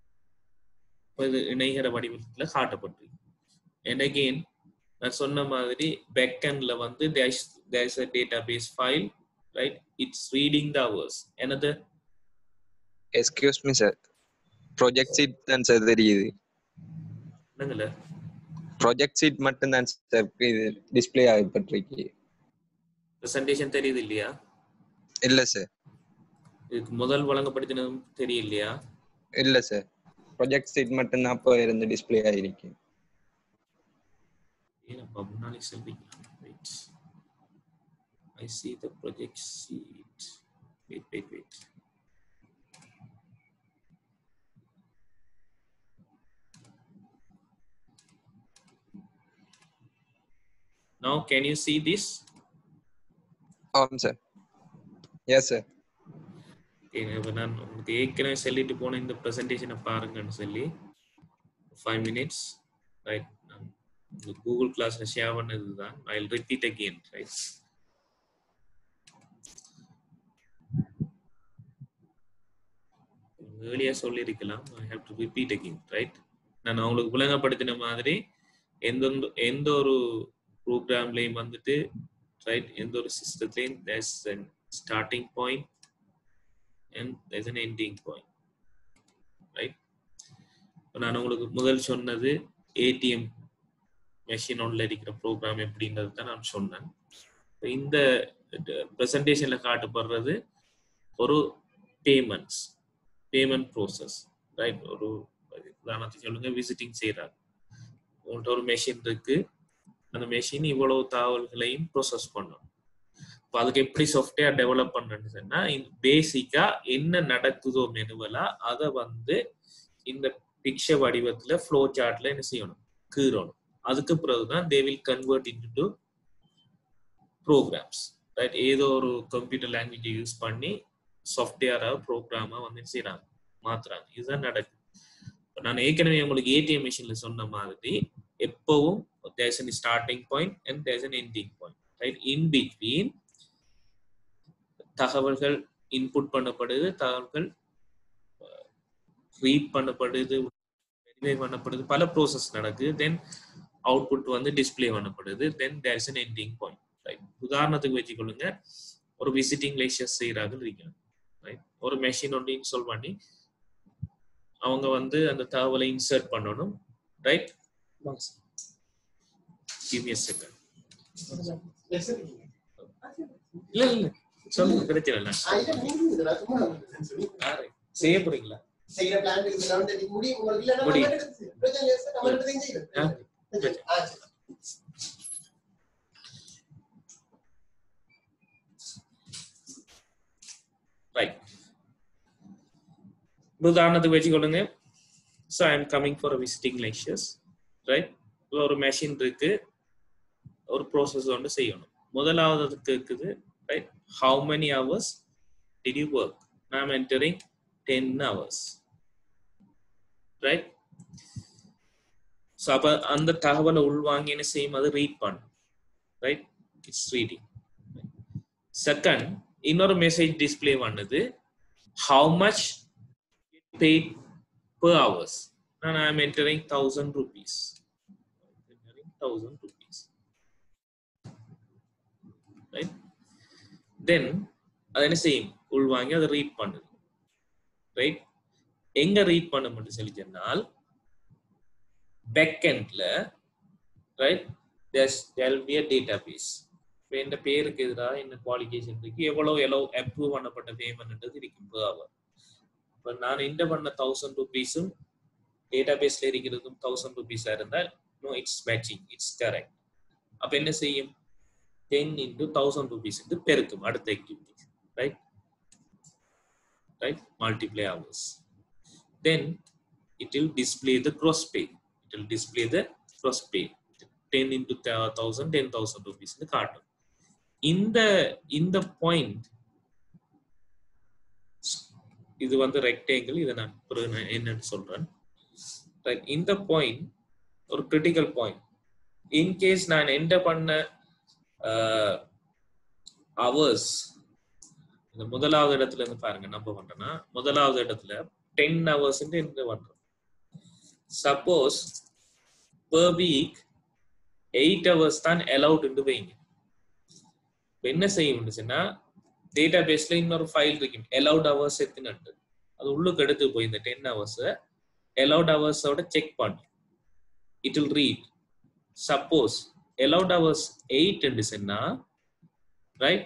இணைகர வடிவத்தில் காட்டப்பட்டிருக்கு. And again நான் சொன்ன மாதிரி back endல வந்து there is a database file, right? It's reading the hours. Another, excuse me sir, project sheet தான் sir தெரியுது. என்னங்கல project sheet மட்டும் தான் சார் டிஸ்ப்ளே ஆகப்பட்டிருக்கு. பிரசன்டேஷன் தெரியுது இல்லையா? இல்ல சார். இதுக்கு முதல் வழங்கப்படுத்தினதும் தெரியலையா? இல்ல சார். ப்ராஜெக்ட் சீட் மட்டும் தான் அப்போ இருந்து டிஸ்ப்ளே ஆகிருக்கு. ஏனப்பா முன்னாடி சொல்றீங்களா? Wait. I see the project sheet. Wait. Now can you see this? ஆமாம் சார். Yes sir. நான் உங்களுக்கு ஏற்கனவே சொல்லிட்டு போன இந்த ப்ரெசன்டேஷனை பாருங்கன்னு சொல்லி 5 minutes, right? கூகுள் கிளாஸ்ல ஷேர் பண்ணது தான். I'll repeat again, right? ஏர்லியா சொல்லியிருக்கலாம். I have to repeat again, right? நான் உங்களுக்கு விளங்கப்படுத்தின மாதிரி எந்த ஒரு ப்ரோக்ராம்லையும் வந்துட்டு, right, எந்த ஒரு சிஸ்டத்துலையும் there's a starting point and there's an ending point, right? நான் உங்களுக்கு முதல் சொன்னது ஏடிஎம் மெஷின் ஒன்ல இருக்கிற ப்ரோக்ராம் எப்படின்றது தான் நான் சொன்னேன். இந்த ப்ரெசன்டேஷன்ல காட்டப்படுறது ஒரு பேமெண்ட் ப்ரோசஸ், ரைட்? ஒரு உதாரணத்துக்கு சொல்லுங்க, விசிட்டிங் செய்யறாங்க. உங்கள்கிட்ட ஒரு மெஷின் இருக்கு, அந்த மெஷின் இவ்வளவு தகவல்களையும் ப்ரோசஸ் பண்ணும். இப்போ அதுக்கு எப்படி சாஃப்ட்வேர் டெவலப் பண்றேன்னு சொன்னா, பேசிக்கா என்ன நடக்குதோ மெனுவலா அதை வந்து இந்த பிக்சர் வடிவத்துல ஃப்ளோ சார்ட்ல என்ன செய்யணும், கீறணும். அதுக்கு பிறகுதான் they will convert into programs, right? ஏதோ ஒரு கம்ப்யூட்டர் லாங்குவேஜ் யூஸ் பண்ணி சாஃப்ட்வேரா ப்ரோக்ராமா வந்து செய்யறாங்க, மாத்துறாங்க. இதுதான் நடக்குது. நான் ஏற்கனவே உங்களுக்கு ஏடிஎம் மிஷின்ல சொன்ன மாதிரி எப்பவும் there's a starting point and there's an ending point, right? In between தகவல்கள் இன்புட் பண்ணப்படுது, தகவல்கள் ரீட் பண்ணப்படுது, வெரிஃபை பண்ணப்படுது, பல ப்ரோசஸ் நடக்குது. தென் அவுட்புட் வந்து டிஸ்பிளே பண்ணப்படுது. தென் there's an ending point, right? உதாரணத்துக்கு வச்சுக்கொள்ளுங்க, ஒரு விசிட்டிங் லெக்சர் செய்யறாங்க இருக்கணும், ரைட்? ஒரு மெஷின் ஒன்று இன்ஸ்டால் பண்ணி அவங்க வந்து அந்த தகவலை இன்சர்ட் பண்ணணும், right? Give me a second. இல்ல சொல்லுங்க, பிரச்சனை இல்லை. செய்ய போறீங்களா? செய்யற பிளான் இருக்கு, முடி உங்களுக்கு இல்ல நம்ம பிரச்சனை இல்ல சார், நம்ம ரெண்டு செய்யலாம். ரைட். உதாரணத்துக்கு வச்சுக்கொள்ளுங்க, so I am coming for a visiting lectures, right? ஒரு மெஷின் இருக்கு, ஒரு ப்ரோசஸ் ஒன்று செய்யணும். முதலாவதுக்கு இருக்குது, right? How many hours did you work? I am entering 10 hours, right? So அப்ப அந்த தகவலை உள்வாங்கி என்ன செய்யும், அது ரீட் பண்ணும், right? It's reading. Second, இன்னொரு மெசேஜ் டிஸ்பிளே பண்ணுது, how much paid per hours. And I am entering 1000 rupees. Entering 1000 rupees, right? Then அது என்ன செய்யும், உள்வாங்கி அதை ரீட் பண்ணுது, ரைட்? எங்க ரீட் பண்ண மட்டும் சொல்லி சொன்னால், பேக் எண்ட்ல, right, there will be a database. இப்போ இந்த பேருக்கு எதிராக என்ன குவாலிஃபிகேஷன் இருக்கு, எவ்வளவு அப்ரூவ் பண்ணப்பட்ட பேமெண்ட்ன்றது இருக்கும் per hour. இப்போ நான் என்ன பண்ண 1000 ரூபீஸும் டேட்டாபேஸ்ல இருக்கிறதும் 1000 ரூபீஸா இருந்தால், no, it's matching, it's correct. அப்ப என்ன செய்யும், 10 into 1000 rupees பெருக்கும் அடுத்த activity, right? Right? Multiply hours. Then it will display the gross pay. It will display the gross pay. 10 into 1000, 10,000 rupees in the carton. In the point, இது வந்து rectangle, இதை நான் என்னன்னு சொல்றேன், ரைட்? இந்த பாயிண்ட் ஒரு கிரிட்டிக்கல் பாயிண்ட். இன்கேஸ் நான் enter பண்ண hours, இந்த முதலாவது இடத்துல இருந்து பாருங்க, நம்ம பண்றேன்னா முதலாவது இடத்துல 10 hours என்ன பண்றோம். சப்போஸ் per week 8 hours தான் allowed என்று வைங்க. என்ன செய்யும்னா, டேட்டா பேஸ்ல இன்னொரு ஃபைல் இருக்கும், allowed hours எத்தனை, அது உள்ளுக்கு எடுத்து போய் இந்த 10 hours allowed hours ஓட செக் பண்ணு. It will read. Suppose allowed hours 8 என்று சொன்னா, ரைட்?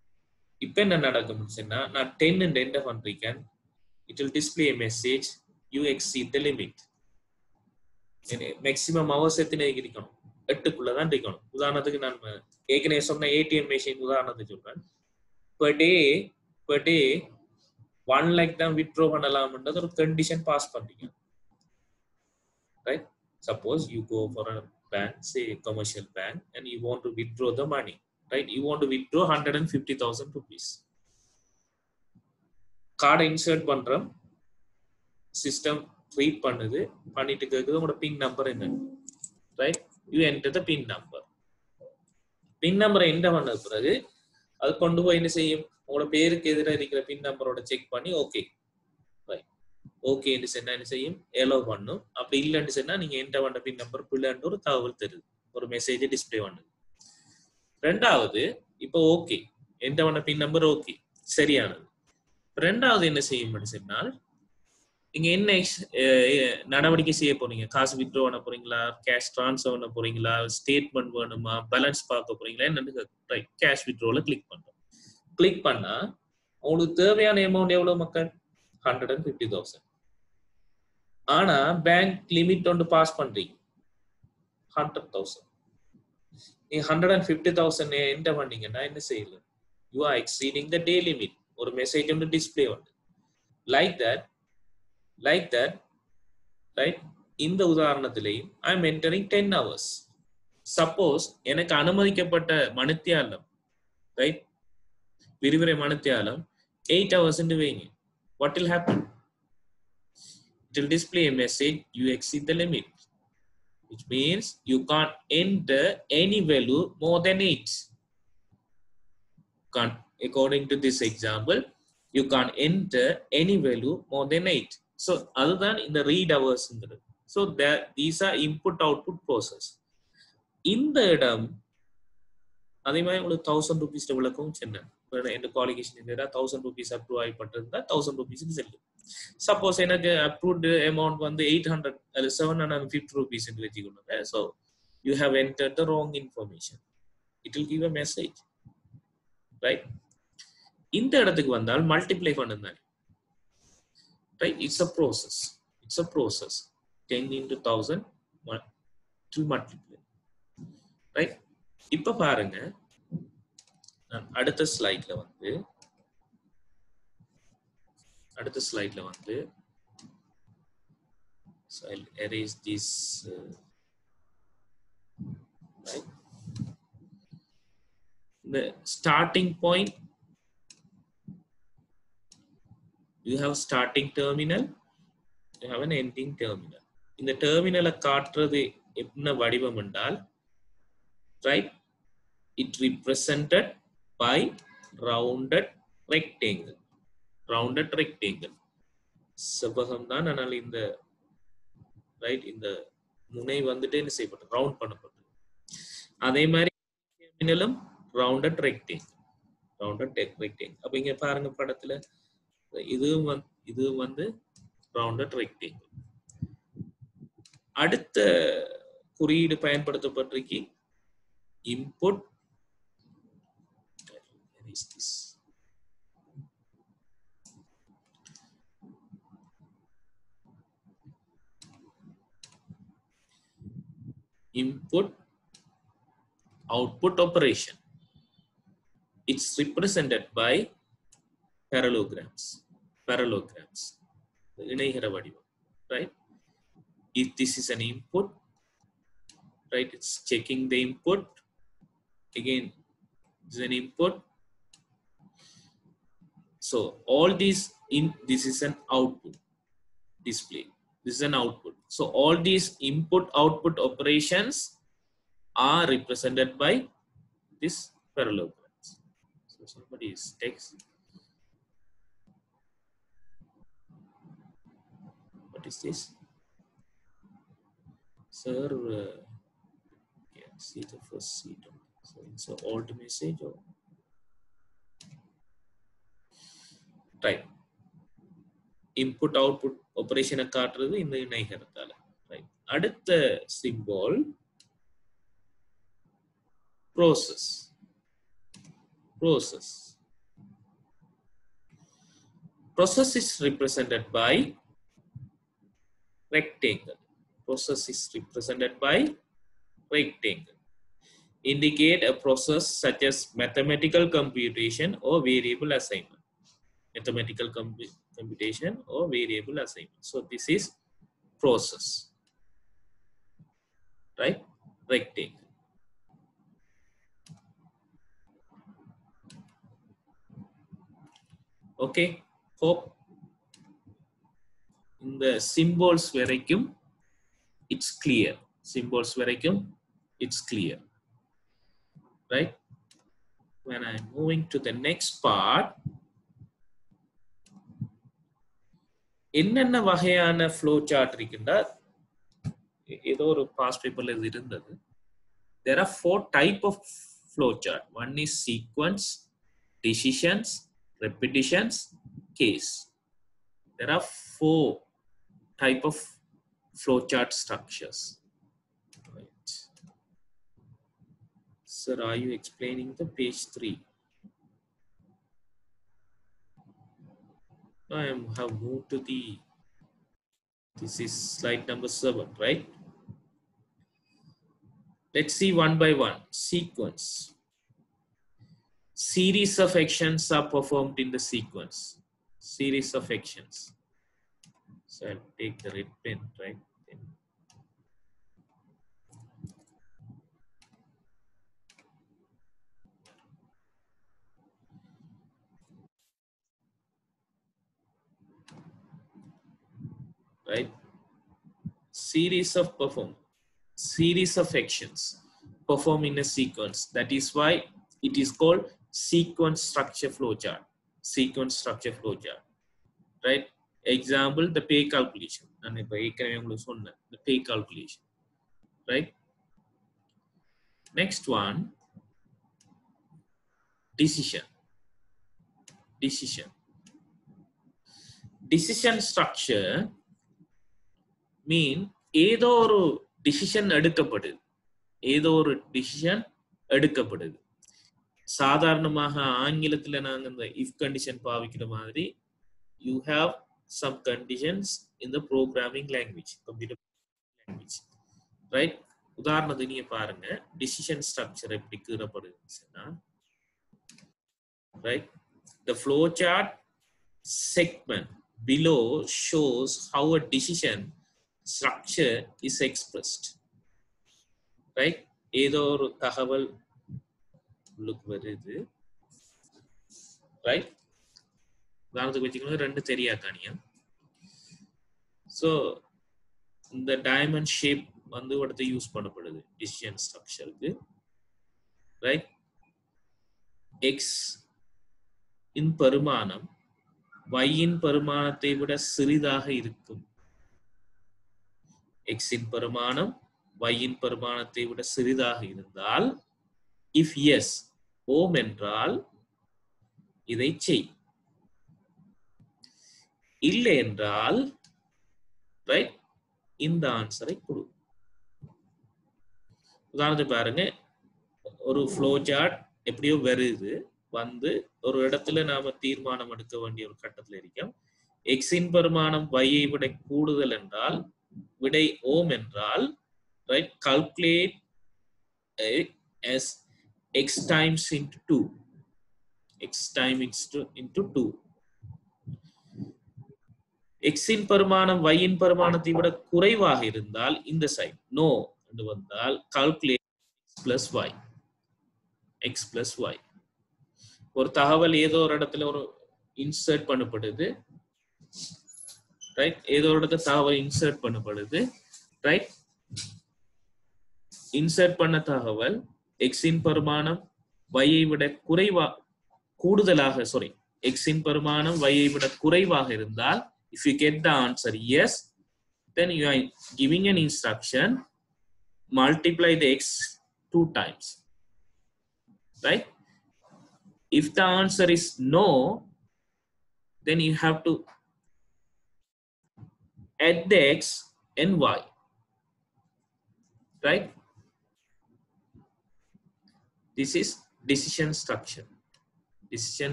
இப்ப என்ன நடக்கும் சொன்னா, நான் 10 என்று என்டர் பண்றேன், it will display a message, you exceed the limit. Maximum hours எத்தனை இருக்கணும்? 8க்குள்ள தான் இருக்கணும். உதாரணத்துக்கு நான் ஏற்கனவே சொன்ன ஏடிஎம் மெஷின் உதாரணத்துக்கு சொல்றேன். per day 1 lakh தான் வித்ட்ரா பண்ணலாம்ன்றது ஒரு கண்டிஷன் பாஸ் பண்றீங்க. Right? Suppose you go for a bank, say a commercial bank, and you want to withdraw the money. Right? You want to withdraw 150,000 rupees. Card insert பண்றோம், system read பண்ணுது, பண்ணிட்டு கேக்குது உங்களோட pin number என்ன. Right? You enter the pin number. Pin நம்பரை enter பண்ண பிறகு அது கொண்டு போய் என்ன செய்யும்? உங்களோட பேருக்கு எதிராக இருக்கிற பின் நம்பரோட செக் பண்ணி ஓகே ரைட் ஓகே என்று சொன்னா என்ன செய்யும்? எலோ பண்ணும். அப்படி இல்லைன்னு சொன்னா நீங்க என்டர் பண்ண பின் நம்பர் பிள்ளைன்னு ஒரு தகவல் தருது, ஒரு மெசேஜ் டிஸ்பிளே பண்ணுது. ரெண்டாவது இப்போ ஓகே என்டர் பண்ண பின் நம்பர் ஓகே சரியானது. ரெண்டாவது என்ன செய்யும் சொன்னால் நீங்க என்ன நடவடிக்கை செய்ய போறீங்க? காசு வித்ட்ரா பண்ண போறீங்களா, கேஷ் டிரான்ஸ்ஃபர் பண்ண போறீங்களா, ஸ்டேட்மெண்ட் வேணுமா, பேலன்ஸ் பார்க்க போறீங்களா, என்னன்னு ரைட் கேஷ் வித்ட்ரால கிளிக் பண்றோம். கிளிக் பண்ணா உங்களுக்கு தேவையான அமௌண்ட் எவ்வளவு மக்கள்? 150,000. ஆனா பேங்க் லிமிட் ஒன்று பாஸ் பண்றீங்க 100,000. நீங்க 150,000 என்டர் பண்ணீங்கன்னா என்ன செய்யல? You are exceeding the day limit. ஒரு மெசேஜ் ஒன்று டிஸ்பிளே வந்து லைக் தட் ரைட். இந்த உதாரணத்திலேயும் I am entering 10 hours. Suppose எனக்கு அனுமதிக்கப்பட்ட மணித்தியாலம் ரைட் விரிவுரை மணித்தியாலம் 8 hours வைங்க. What will happen? It will display a message, you exceed the limit, which means you can't enter any value more than 8. Can't, according to this example, you can't enter any value more than 8. So other than in the read hours, so these are input output process. In the இடம் அதே மாதிரி உங்களுக்கு 1000 rupees விளக்கவும் சொன்னேன். இந்த qualification இருந்தா 1000 rupees approve ஆகிப்பட்டிருந்தா 1000 rupees செல்லும். சப்போஸ் எனக்கு அப்ரூவ்டு அமௌண்ட் வந்து 800 அல்லது 750 rupees என்று வச்சுக்கொள்ளுங்க. So you have entered the wrong information. It will give a message right. இந்த இடத்துக்கு வந்தால் மல்டிப்ளை பண்ணுங்க right. It's a process 10 into 1000 to multiply right. இப்ப பாருங்க நான் அடுத்த ஸ்லைட்ல வந்து so I'll erase this right. The starting point, you have starting terminal, you have an ending terminal. இந்த டெர்மினலை காட்டுறது என்ன வடிவம் என்றால் right, it represented by rounded rectangle. செவ்வகம் தான். ஆனால் இந்த ரைட் இந்த முனை வந்துட்டு என்ன செய்யப்பட்டது? ரவுண்ட் பண்ணப்பட்டது. அதே மாதிரி டெர்மினலும் ரவுண்டட் ரெக்டாங்கிள். அப்ப இங்க பாருங்க படத்துல இதுவும் வந்து ரவுண்டட் ரெக்டாங்கிள். அடுத்த குறியீடு பயன்படுத்தப்பட்டிருக்கு input. Where is this? Input output operation. It's represented by parallelograms. இணைகர வடிவம் right. If this is an input right, it's checking the input. Again this is an input. So all these this is an output display. This is an output. So all these input output operations are represented by this parallelograms. So somebody is text. What is this? Sir, see the first sheet. So it's an old message or right. Input output operation காட்டுறது இந்த இணைகரத்தால right. அடுத்த symbol process is represented by rectangle. Process is represented by rectangle. Indicate a process such as mathematical computation or variable assignment. Mathematical computation or variable assignment. So this is process, right? Rectangle. Okay, hope in the symbols varaikkum it's clear. Symbols varaikkum it's clear, right? When I'm moving to the next part, என்னென்ன வகையான flow chart இருக்குண்டா ஏதோ ஒரு past paperல இது இருந்தது. There are 4 type of flow chart. One is sequence, decisions, repetitions, case. There are 4 type of flowchart structures. Right. Sir, are you explaining the page 3? I have moved to the, this is slide number 7, right? Let's see one by one. Sequence. Series of actions are performed in the sequence. Series of actions. So I'll take the red pen, right? Right? Series of actions perform in a sequence. That is why it is called sequence structure flowchart. Sequence structure flowchart. Right? Example, the pay calculation. The pay calculation. Right? Next one, decision. Decision structure mean ஏதோ ஒரு decision எடுக்கப்படுது. சாதாரணமாக ஆங்கிலத்துல நாங்க இந்த if condition பாவிக்கிற மாதிரி you have some conditions in the programming language, computer language, right? உதாரணத்துக்கு நீங்க பாருங்க decision structure எப்படி கீறப்படுதுன்னா, right? The flowchart segment below shows how a decision structure is expressed, right? ஏதோ ஒரு தகவல் உங்களுக்கு வருது, right? உதாரணத்துக்கு வச்சுக்கணும், 2 தெரியா காணியா. So இந்த diamond shape வந்து அடுத்து யூஸ் பண்ணப்படுது decision structureக்கு, right? x இன் பரிமாணம் y இன் பரிமாணத்தை விட சிறிதாக இருக்கும். x இன் பரிமாணம் y இன் பரிமாணத்தை விட சிறிதாக இருந்தால், if yes, ஓம் என்றால் இதை செய். இல்லை என்றால், ரைட், இந்த ஆன்சரை கொடு. உதாரணத்துக்கு பாருங்க, ஒரு ஃப்ளோ சார்ட் எப்படியோ வருது, வந்து ஒரு இடத்துல நாம தீர்மானம் எடுக்க வேண்டிய ஒரு கட்டத்தில் இருக்கோம். எக்ஸின் பரிமாணம் y-ஐ விட கூடுதல் என்றால், விடை ஓம் என்றால், right, calculate as x times into 2. x times into 2. x இன் பரிமாணம் y இன் பரிமாணத்தை விட குறைவாக இருந்தால் இந்த சைடு நோ என்று வந்தால் கால்குலேட் x plus y. ஒரு தகவல் ஏதோ ஒரு இடத்துல ஒரு இன்சர்ட் பண்ணப்படுது, ரைட்? ஏதோ ஒரு இடத்துல தகவல் இன்சர்ட் பண்ணப்படுது, ரைட்? இன்சர்ட் பண்ண தகவல் x இன் பரிமாணம் y-ஐ விட கூடுதலாக, சாரி, x இன் பரிமாணம் y-ஐ விட குறைவாக இருந்தால், if you get the answer yes, then you are giving an instruction, multiply the x 2 times, right? If the answer is no, then you have to add the x and y, right? This is decision structure.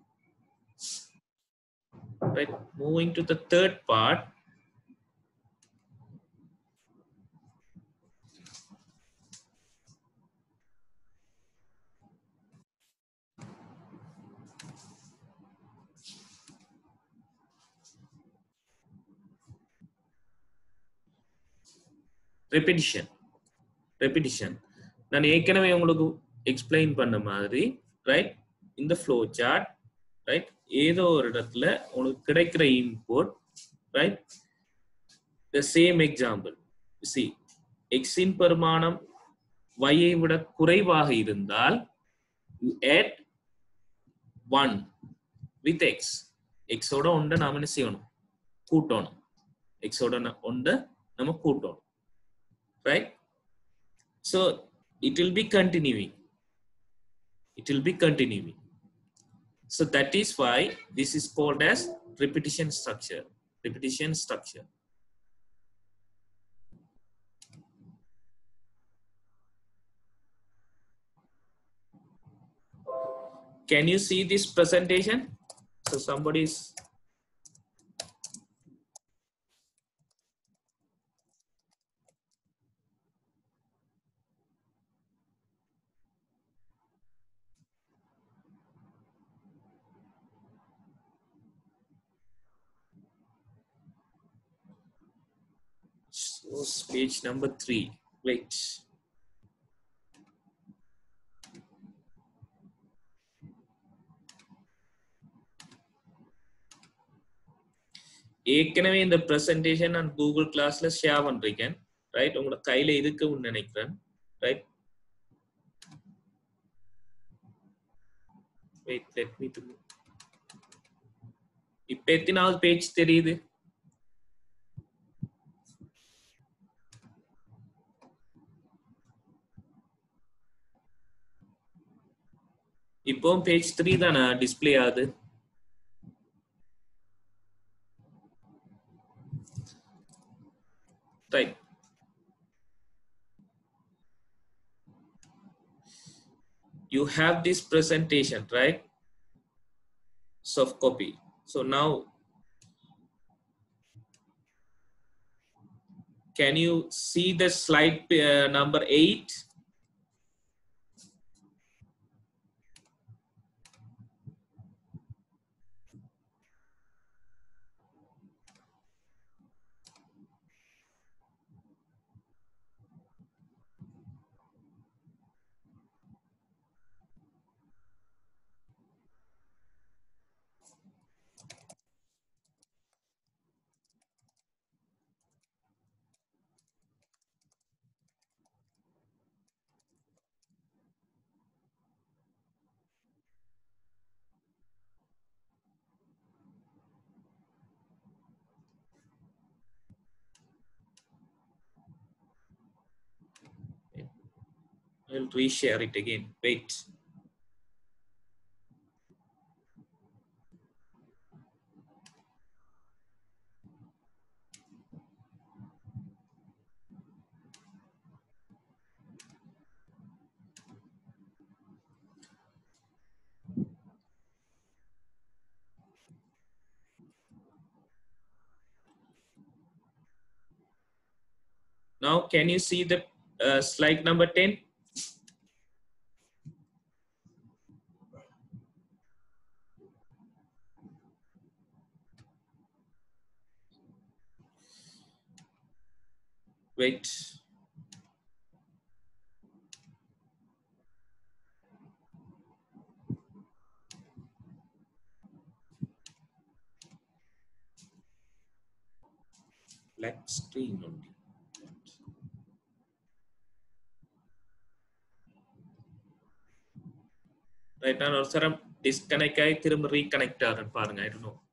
Right, moving to the third part, repetition நான் ஏற்கனவே உங்களுக்கு explain பண்ண மாதிரி right இந்த flow chart right ஏதோ ஒரு இடத்துல உங்களுக்கு கிடைக்கிற input right the same example see x இன் பெருமானம் y ஐ விட குறைவாக இருந்தால் you add 1 with x x ஓட ஒண்ட நாம என்ன செய்யணும் கூட்டணும் x ஓட ஒண்ட நாம கூட்டணும் right so it will be continuing so that is why this is called as repetition structure Can you see this presentation? So somebody's so page number 3. Wait. ஏற்கனவே இந்த presentation நான் Google Classல ஷேர் பண்றேன் right உங்க கையில இருக்குன்னு நினைக்கிறேன் right wait let me to இப்ப எத்தனாவது பேஜ் தெரியுது இப்போ பேஜ் 3 தான டிஸ்ப்ளே ஆகுது right you have this presentation right soft copy so now can you see the slide number 8 I'll reshare it again. Wait. Now, can you see the slide number 10? Wait. Black screen only. Right now, also disconnect. I திரும்ப reconnect ஆறேன் பாருங்க. I don't know.